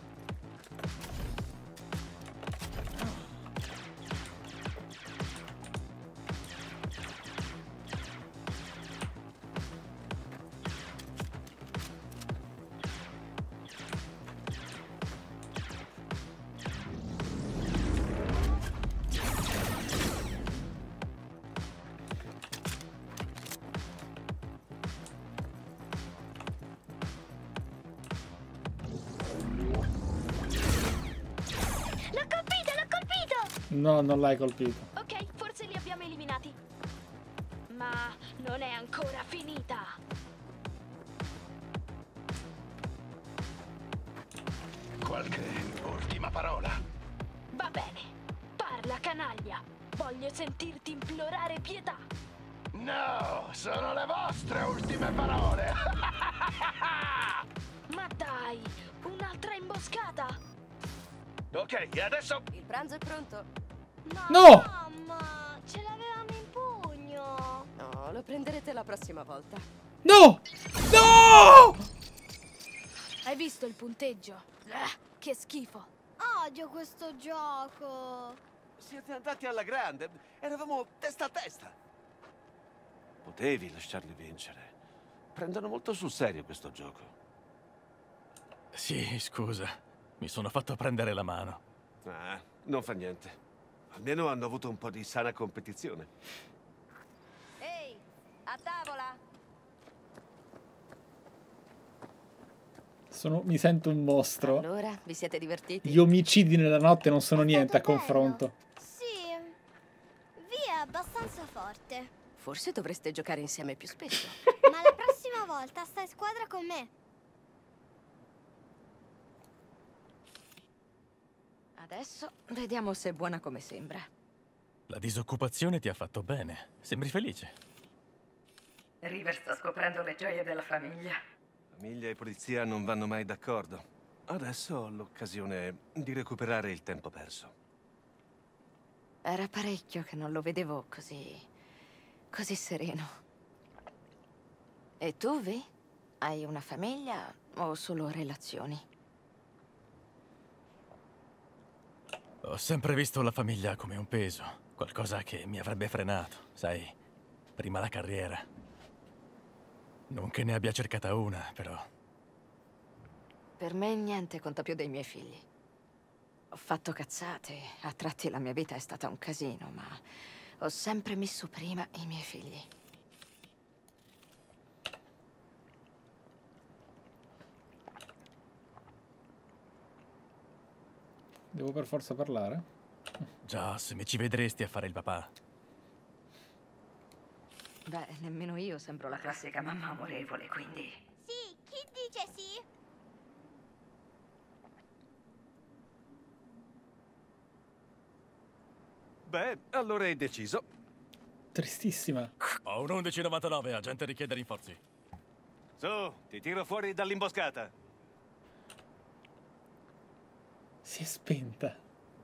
No, non l'hai colpito. Ok, forse li abbiamo eliminati. Ma non è ancora finita. Qualche ultima parola? Va bene. Parla, canaglia. Voglio sentirti implorare pietà. No, sono le vostre ultime parole. Ma dai, un'altra imboscata. Ok, e adesso... Il pranzo è pronto. No! Mamma, ce l'avevamo in pugno. No, lo prenderete la prossima volta. No! No! Hai visto il punteggio? Che schifo. Odio questo gioco. Siete andati alla grande. Eravamo testa a testa. Potevi lasciarli vincere. Prendono molto sul serio questo gioco. Sì, scusa. Mi sono fatto prendere la mano. Ah, non fa niente. Almeno hanno avuto un po' di sana competizione. Ehi, a tavola! Mi sento un mostro. Allora, vi siete divertiti? Gli omicidi nella notte non sono niente a confronto. Sì, via è abbastanza forte. Forse dovreste giocare insieme più spesso. Ma la prossima volta stai in squadra con me. Adesso vediamo se è buona come sembra. La disoccupazione ti ha fatto bene. Sembri felice. River sta scoprendo le gioie della famiglia. Famiglia e polizia non vanno mai d'accordo. Adesso ho l'occasione di recuperare il tempo perso. Era parecchio che non lo vedevo così sereno. E tu, Vi? Hai una famiglia o solo relazioni? Ho sempre visto la famiglia come un peso, qualcosa che mi avrebbe frenato, sai, prima la carriera. Non che ne abbia cercata una, però. Per me niente conta più dei miei figli. Ho fatto cazzate, a tratti la mia vita è stata un casino, ma ho sempre messo prima i miei figli. Devo per forza parlare? Joss, mi ci vedresti a fare il papà. Beh, nemmeno io sembro la classica mamma amorevole, quindi... Sì, chi dice sì? Beh, allora è deciso. Tristissima. Ho un 1199, agente richiede rinforzi. Su, ti tiro fuori dall'imboscata. Si è spenta.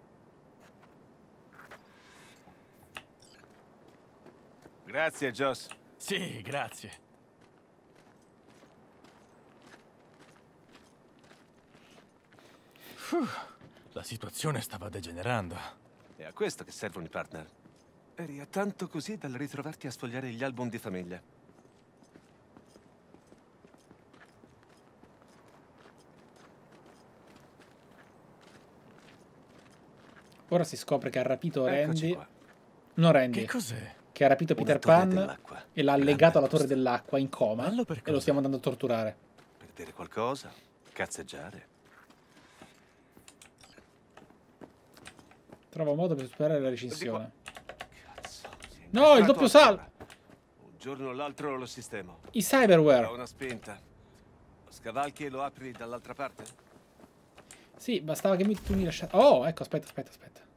Grazie, Joss. Sì, grazie. La situazione stava degenerando. È a questo che servono i partner. Eri a tanto così dal ritrovarti a sfogliare gli album di famiglia. Ora si scopre che ha rapito Randy. Qua. Non Randy. Che cos'è? Che ha rapito Peter Pan e l'ha legato alla torre dell'acqua in coma. E lo stiamo andando a torturare. Per dire qualcosa, cazzeggiare. Trova un modo per superare la recinzione. No, il doppio salto! Un giorno o l'altro lo sistemo. I cyberware. Ho una spinta. Lo scavalchi e lo apri dall'altra parte? Sì, bastava che tu mi lasciassi... Oh, ecco, aspetta.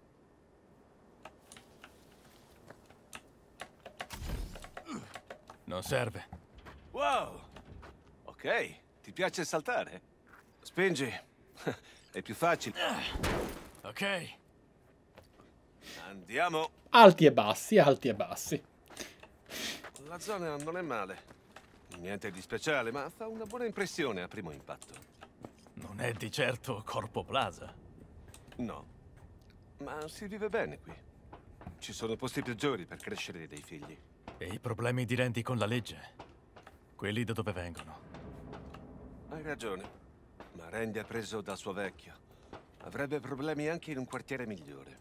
Non serve. Wow! Ok, ti piace saltare? Spingi. È più facile. Ok. Andiamo. Alti e bassi, alti e bassi. La zona non è male. Niente di speciale, ma fa una buona impressione a primo impatto. Non è di certo Corpo Plaza. No, ma si vive bene qui. Ci sono posti peggiori per crescere dei figli. E i problemi di Randy con la legge? Quelli da dove vengono? Hai ragione, ma Randy ha preso dal suo vecchio. Avrebbe problemi anche in un quartiere migliore.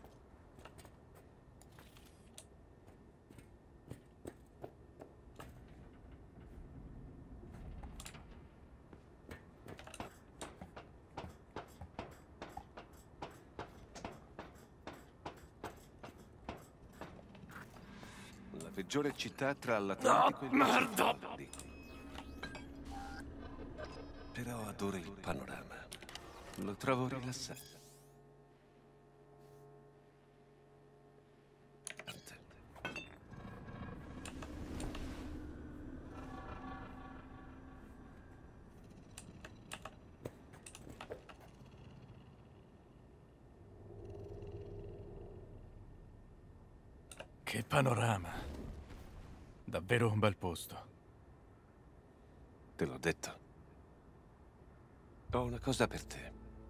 La peggiore città tra l'Atlantico e il merda! Pacifico. Però adoro il panorama. Lo trovo rilassante. Che panorama. Davvero un bel posto. Te l'ho detto. Ho una cosa per te.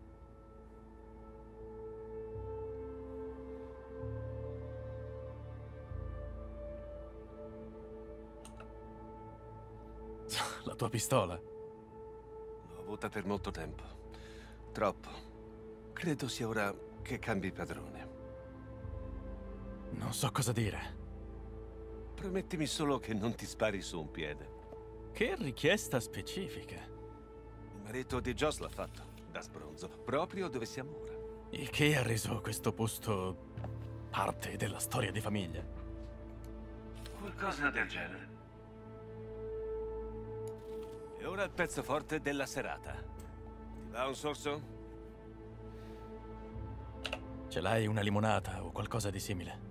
La tua pistola? L'ho avuta per molto tempo. Troppo. Credo sia ora che cambi padrone. Non so cosa dire. Promettimi solo che non ti spari su un piede. Che richiesta specifica. Il marito di Joss l'ha fatto, da sbronzo, proprio dove siamo ora. Il che ha reso questo posto parte della storia di famiglia. Qualcosa del genere. E ora il pezzo forte della serata. Ti va un sorso? Ce l'hai una limonata o qualcosa di simile?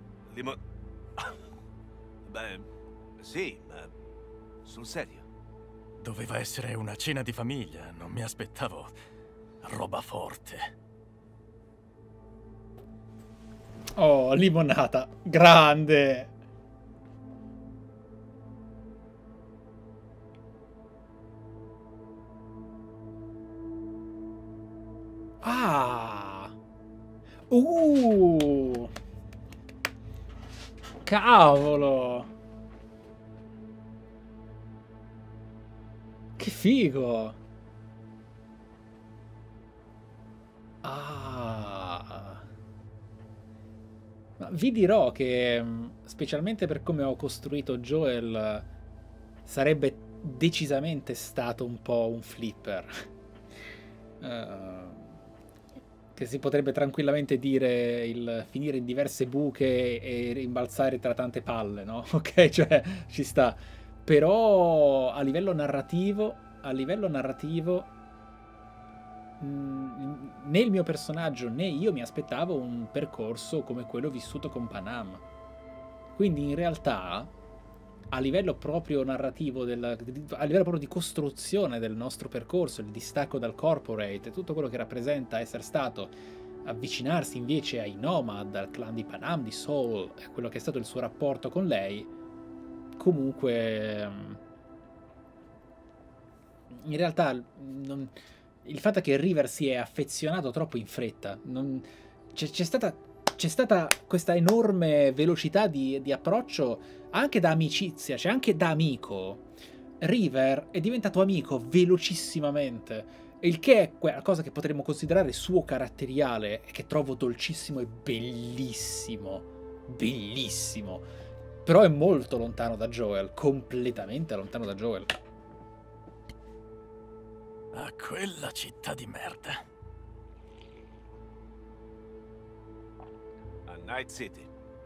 Beh, sì, ma sul serio. Doveva essere una cena di famiglia, non mi aspettavo roba forte. Oh, limonata, grande! Ah! Cavolo! Che figo! Ah! Ma vi dirò che, specialmente per come ho costruito Joel, sarebbe decisamente stato un po' un flipper. Che si potrebbe tranquillamente dire il finire in diverse buche e rimbalzare tra tante palle, no? Ok, cioè ci sta. Però a livello narrativo, né il mio personaggio né io mi aspettavo un percorso come quello vissuto con Panam. Quindi in realtà a livello proprio narrativo, a livello proprio di costruzione del nostro percorso, il distacco dal corporate, tutto quello che rappresenta essere stato, avvicinarsi invece ai Nomad, al clan di Panam, di Soul, quello che è stato il suo rapporto con lei, comunque in realtà il fatto che River si è affezionato troppo in fretta, c'è stata questa enorme velocità di approccio anche da amicizia, cioè anche da amico. River è diventato amico velocissimamente, il che è quella cosa che potremmo considerare suo caratteriale e che trovo dolcissimo e bellissimo, bellissimo. Però è molto lontano da Joel, completamente lontano da Joel. A quella città di merda. A Night City.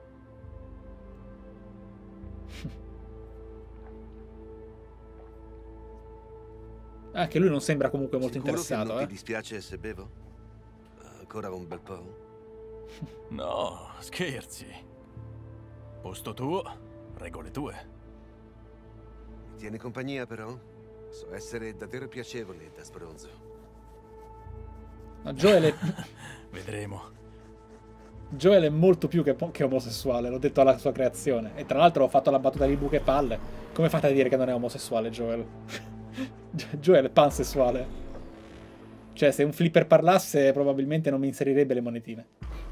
Anche lui non sembra comunque molto Sicuro interessato, che non ti dispiace se bevo? Ancora un bel po'? No, scherzi. Posto tuo, regole tue. Mi tieni compagnia però? So essere davvero piacevole da sbronzo. No, Joel è... Vedremo. Joel è molto più che omosessuale, l'ho detto alla sua creazione. E tra l'altro ho fatto la battuta di buche palle. Come fate a dire che non è omosessuale, Joel? Joel è pansessuale. Cioè, se un flipper parlasse, probabilmente non mi inserirebbe le monetine.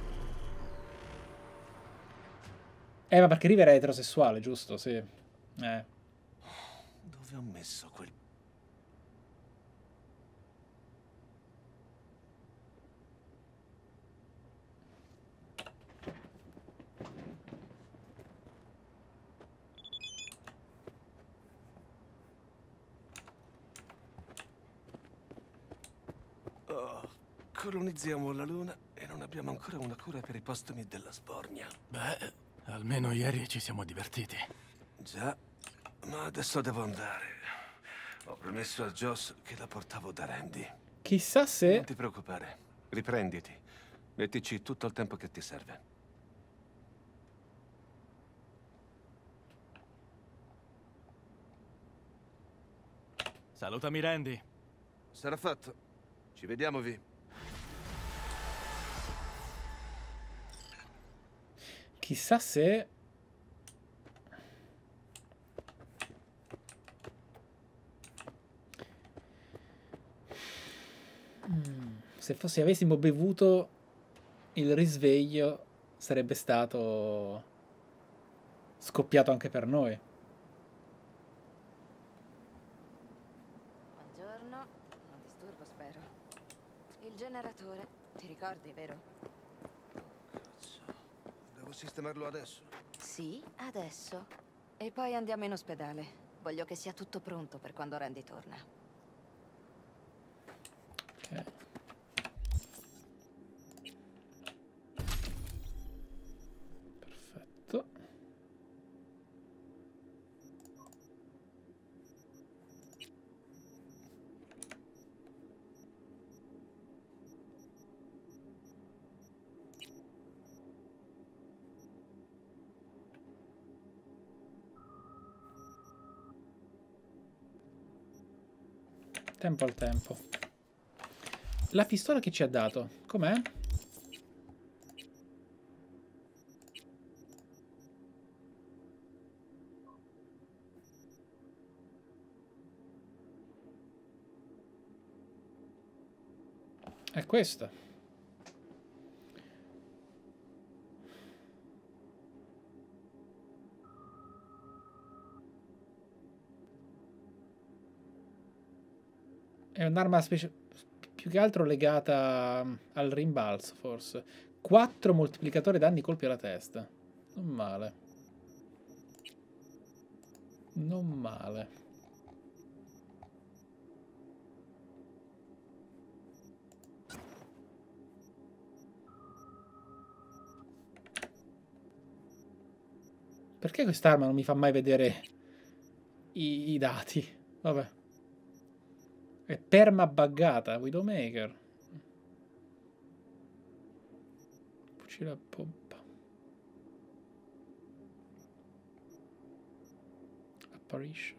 Ma perché River è eterosessuale, giusto? Sì. Dove ho messo quel... Colonizziamo la Luna e non abbiamo ancora una cura per i postumi della Sbornia. Beh, almeno ieri ci siamo divertiti. Già, ma adesso devo andare. Ho promesso a Joss che la portavo da Randy. Chissà se... Non ti preoccupare, riprenditi. Mettici tutto il tempo che ti serve. Salutami, Randy. Sarà fatto. Ci vediamo, Vi. Chissà se... Se avessimo bevuto, il risveglio sarebbe stato scoppiato anche per noi. Buongiorno, non disturbo, spero. Il generatore, ti ricordi, vero? Devo sistemarlo adesso? Sì, adesso. E poi andiamo in ospedale. Voglio che sia tutto pronto per quando Randy torna. Ok. Perfetto. Tempo al tempo. La pistola che ci ha dato, com'è? È questa. È un'arma più che altro legata al rimbalzo, forse. 4 moltiplicatore danni colpi alla testa. Non male. Non male. Perché quest'arma non mi fa mai vedere i dati? Vabbè. È perma buggata, Widowmaker. Fucile a pompa. Apparition.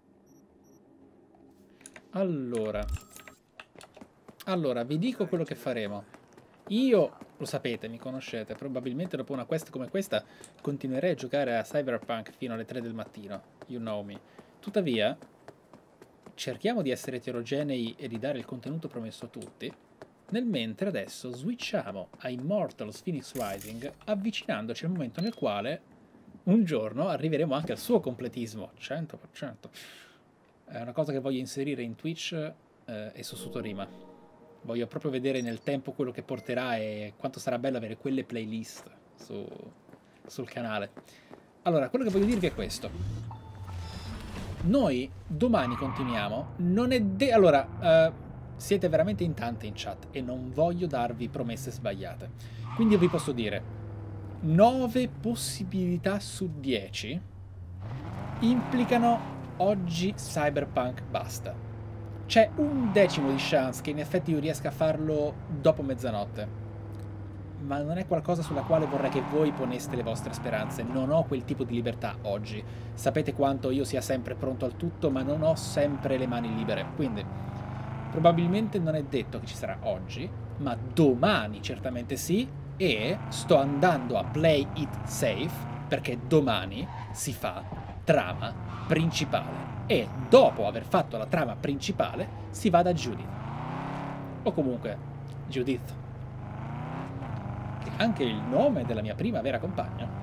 Allora, vi dico quello che faremo. Io, lo sapete, mi conoscete, probabilmente dopo una quest come questa continuerei a giocare a Cyberpunk fino alle 3 del mattino. You know me. Tuttavia, cerchiamo di essere eterogenei e di dare il contenuto promesso a tutti, nel mentre adesso switchiamo a Immortals Phoenix Rising, avvicinandoci al momento nel quale un giorno arriveremo anche al suo completismo, 100%. È una cosa che voglio inserire in Twitch e su Sutorima. Voglio proprio vedere nel tempo quello che porterà e quanto sarà bello avere quelle playlist sul canale. Allora, quello che voglio dirvi è questo. Noi domani continuiamo. Non è allora, siete veramente in tanti in chat e non voglio darvi promesse sbagliate. Quindi io vi posso dire 9 possibilità su 10 implicano oggi Cyberpunk basta. C'è 1/10 di chance che in effetti io riesca a farlo dopo mezzanotte. Ma non è qualcosa sulla quale vorrei che voi poneste le vostre speranze. Non ho quel tipo di libertà oggi. Sapete quanto io sia sempre pronto al tutto, ma non ho sempre le mani libere. Quindi, probabilmente non è detto che ci sarà oggi, ma domani certamente sì. e sto andando a play it safe perché domani si fa trama principale e dopo aver fatto la trama principale si va da Judith, o comunque Judith, che è anche il nome della mia prima vera compagna.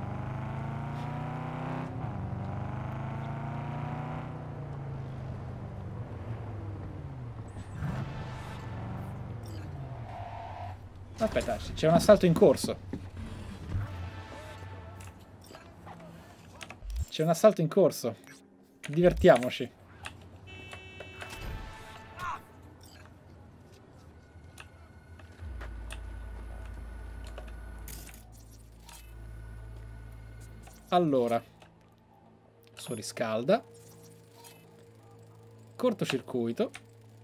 Aspetta, c'è un assalto in corso. C'è un assalto in corso. Divertiamoci. Allora. Surriscalda. Cortocircuito.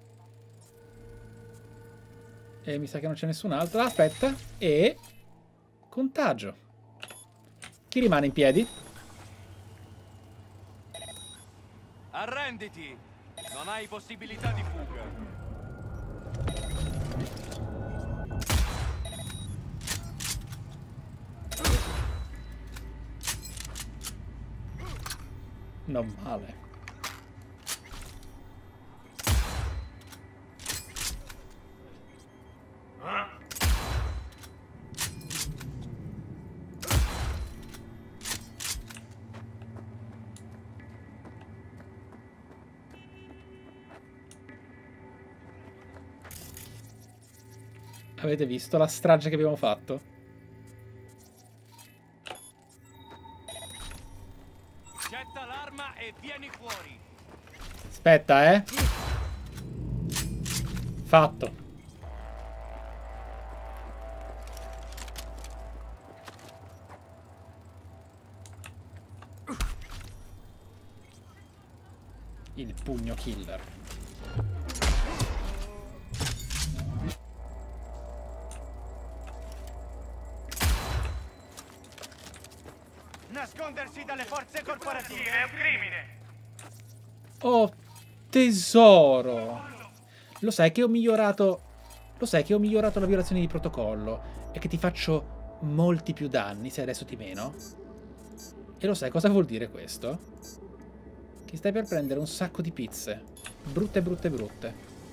E mi sa che non c'è nessun altro. Aspetta. E... contagio. Chi rimane in piedi? Arrenditi! Non hai possibilità di fuga. Non male. Avete visto la strage che abbiamo fatto? Getta l'arma e vieni fuori. Aspetta, Fatto. Il pugno killer. Nascondersi dalle forze corporative è un crimine. Oh, tesoro. Lo sai che ho migliorato... Lo sai che ho migliorato la violazione di protocollo e che ti faccio molti più danni se adesso ti meno? E lo sai cosa vuol dire questo? Che stai per prendere un sacco di pizze. Brutte, brutte, brutte.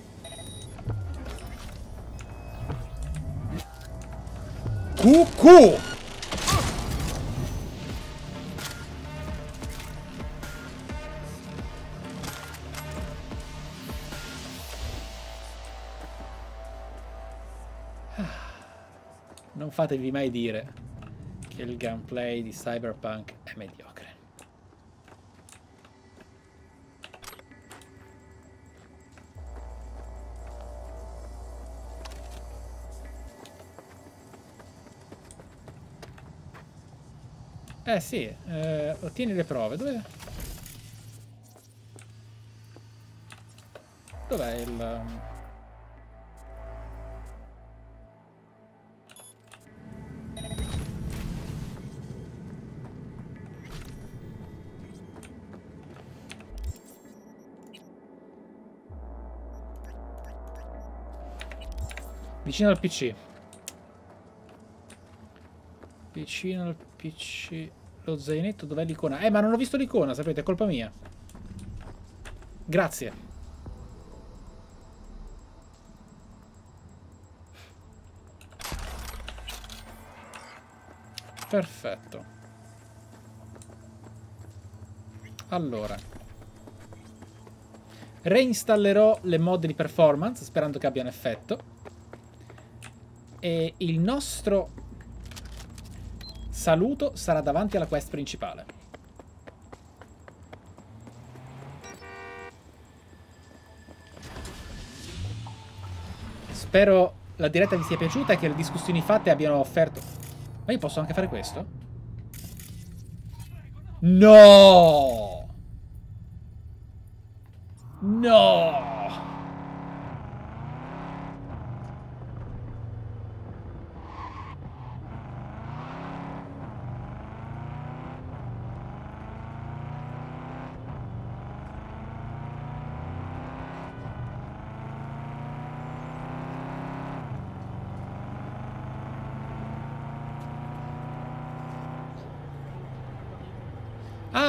Cucù! Non fatevi mai dire che il gameplay di Cyberpunk è mediocre. Sì, ottieni le prove. Dov'è il... Vicino al PC. Vicino al PC. Lo zainetto, dov'è l'icona? Ma non ho visto l'icona, sapete, è colpa mia. Grazie. Perfetto. Allora. Reinstallerò le mod di performance, sperando che abbiano effetto. E il nostro saluto sarà davanti alla quest principale. Spero la diretta vi sia piaciuta e che le discussioni fatte abbiano offerto... Ma io posso anche fare questo? No! No!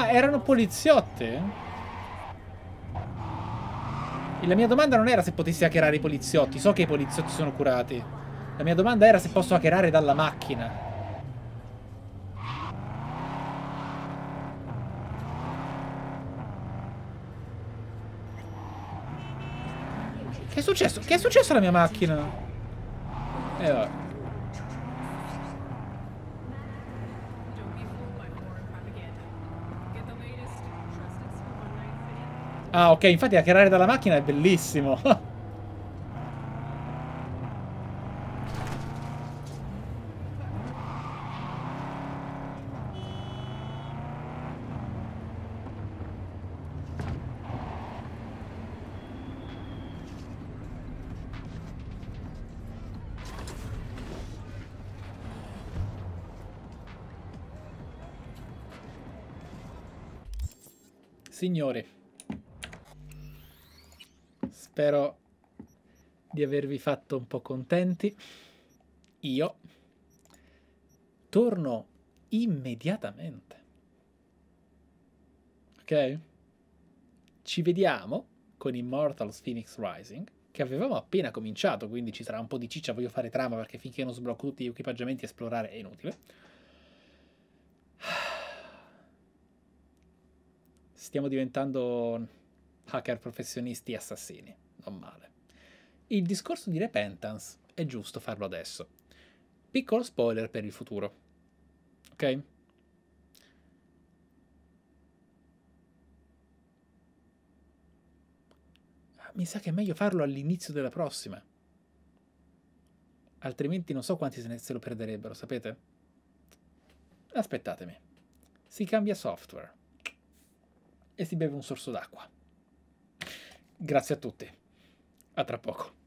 Ah, erano poliziotti? E la mia domanda non era se potessi hackerare i poliziotti. So che i poliziotti sono curati. La mia domanda era se posso hackerare dalla macchina. Che è successo? Che è successo alla mia macchina? Vabbè. Ah, ok, infatti hackerare dalla macchina è bellissimo. Signori, spero di avervi fatto un po' contenti. Io torno immediatamente. Ok? Ci vediamo con Immortals Phoenix Rising, che avevamo appena cominciato, quindi ci sarà un po' di ciccia. Voglio fare trama perché finché non sblocco tutti gli equipaggiamenti esplorare è inutile. Stiamo diventando hacker professionisti assassini, non male. Il discorso di Repentance è giusto farlo adesso. Piccolo spoiler per il futuro, ok? Mi sa che è meglio farlo all'inizio della prossima. Altrimenti non so quanti se lo perderebbero, sapete? Aspettatemi. Si cambia software. E si beve un sorso d'acqua. Grazie a tutti. A tra poco.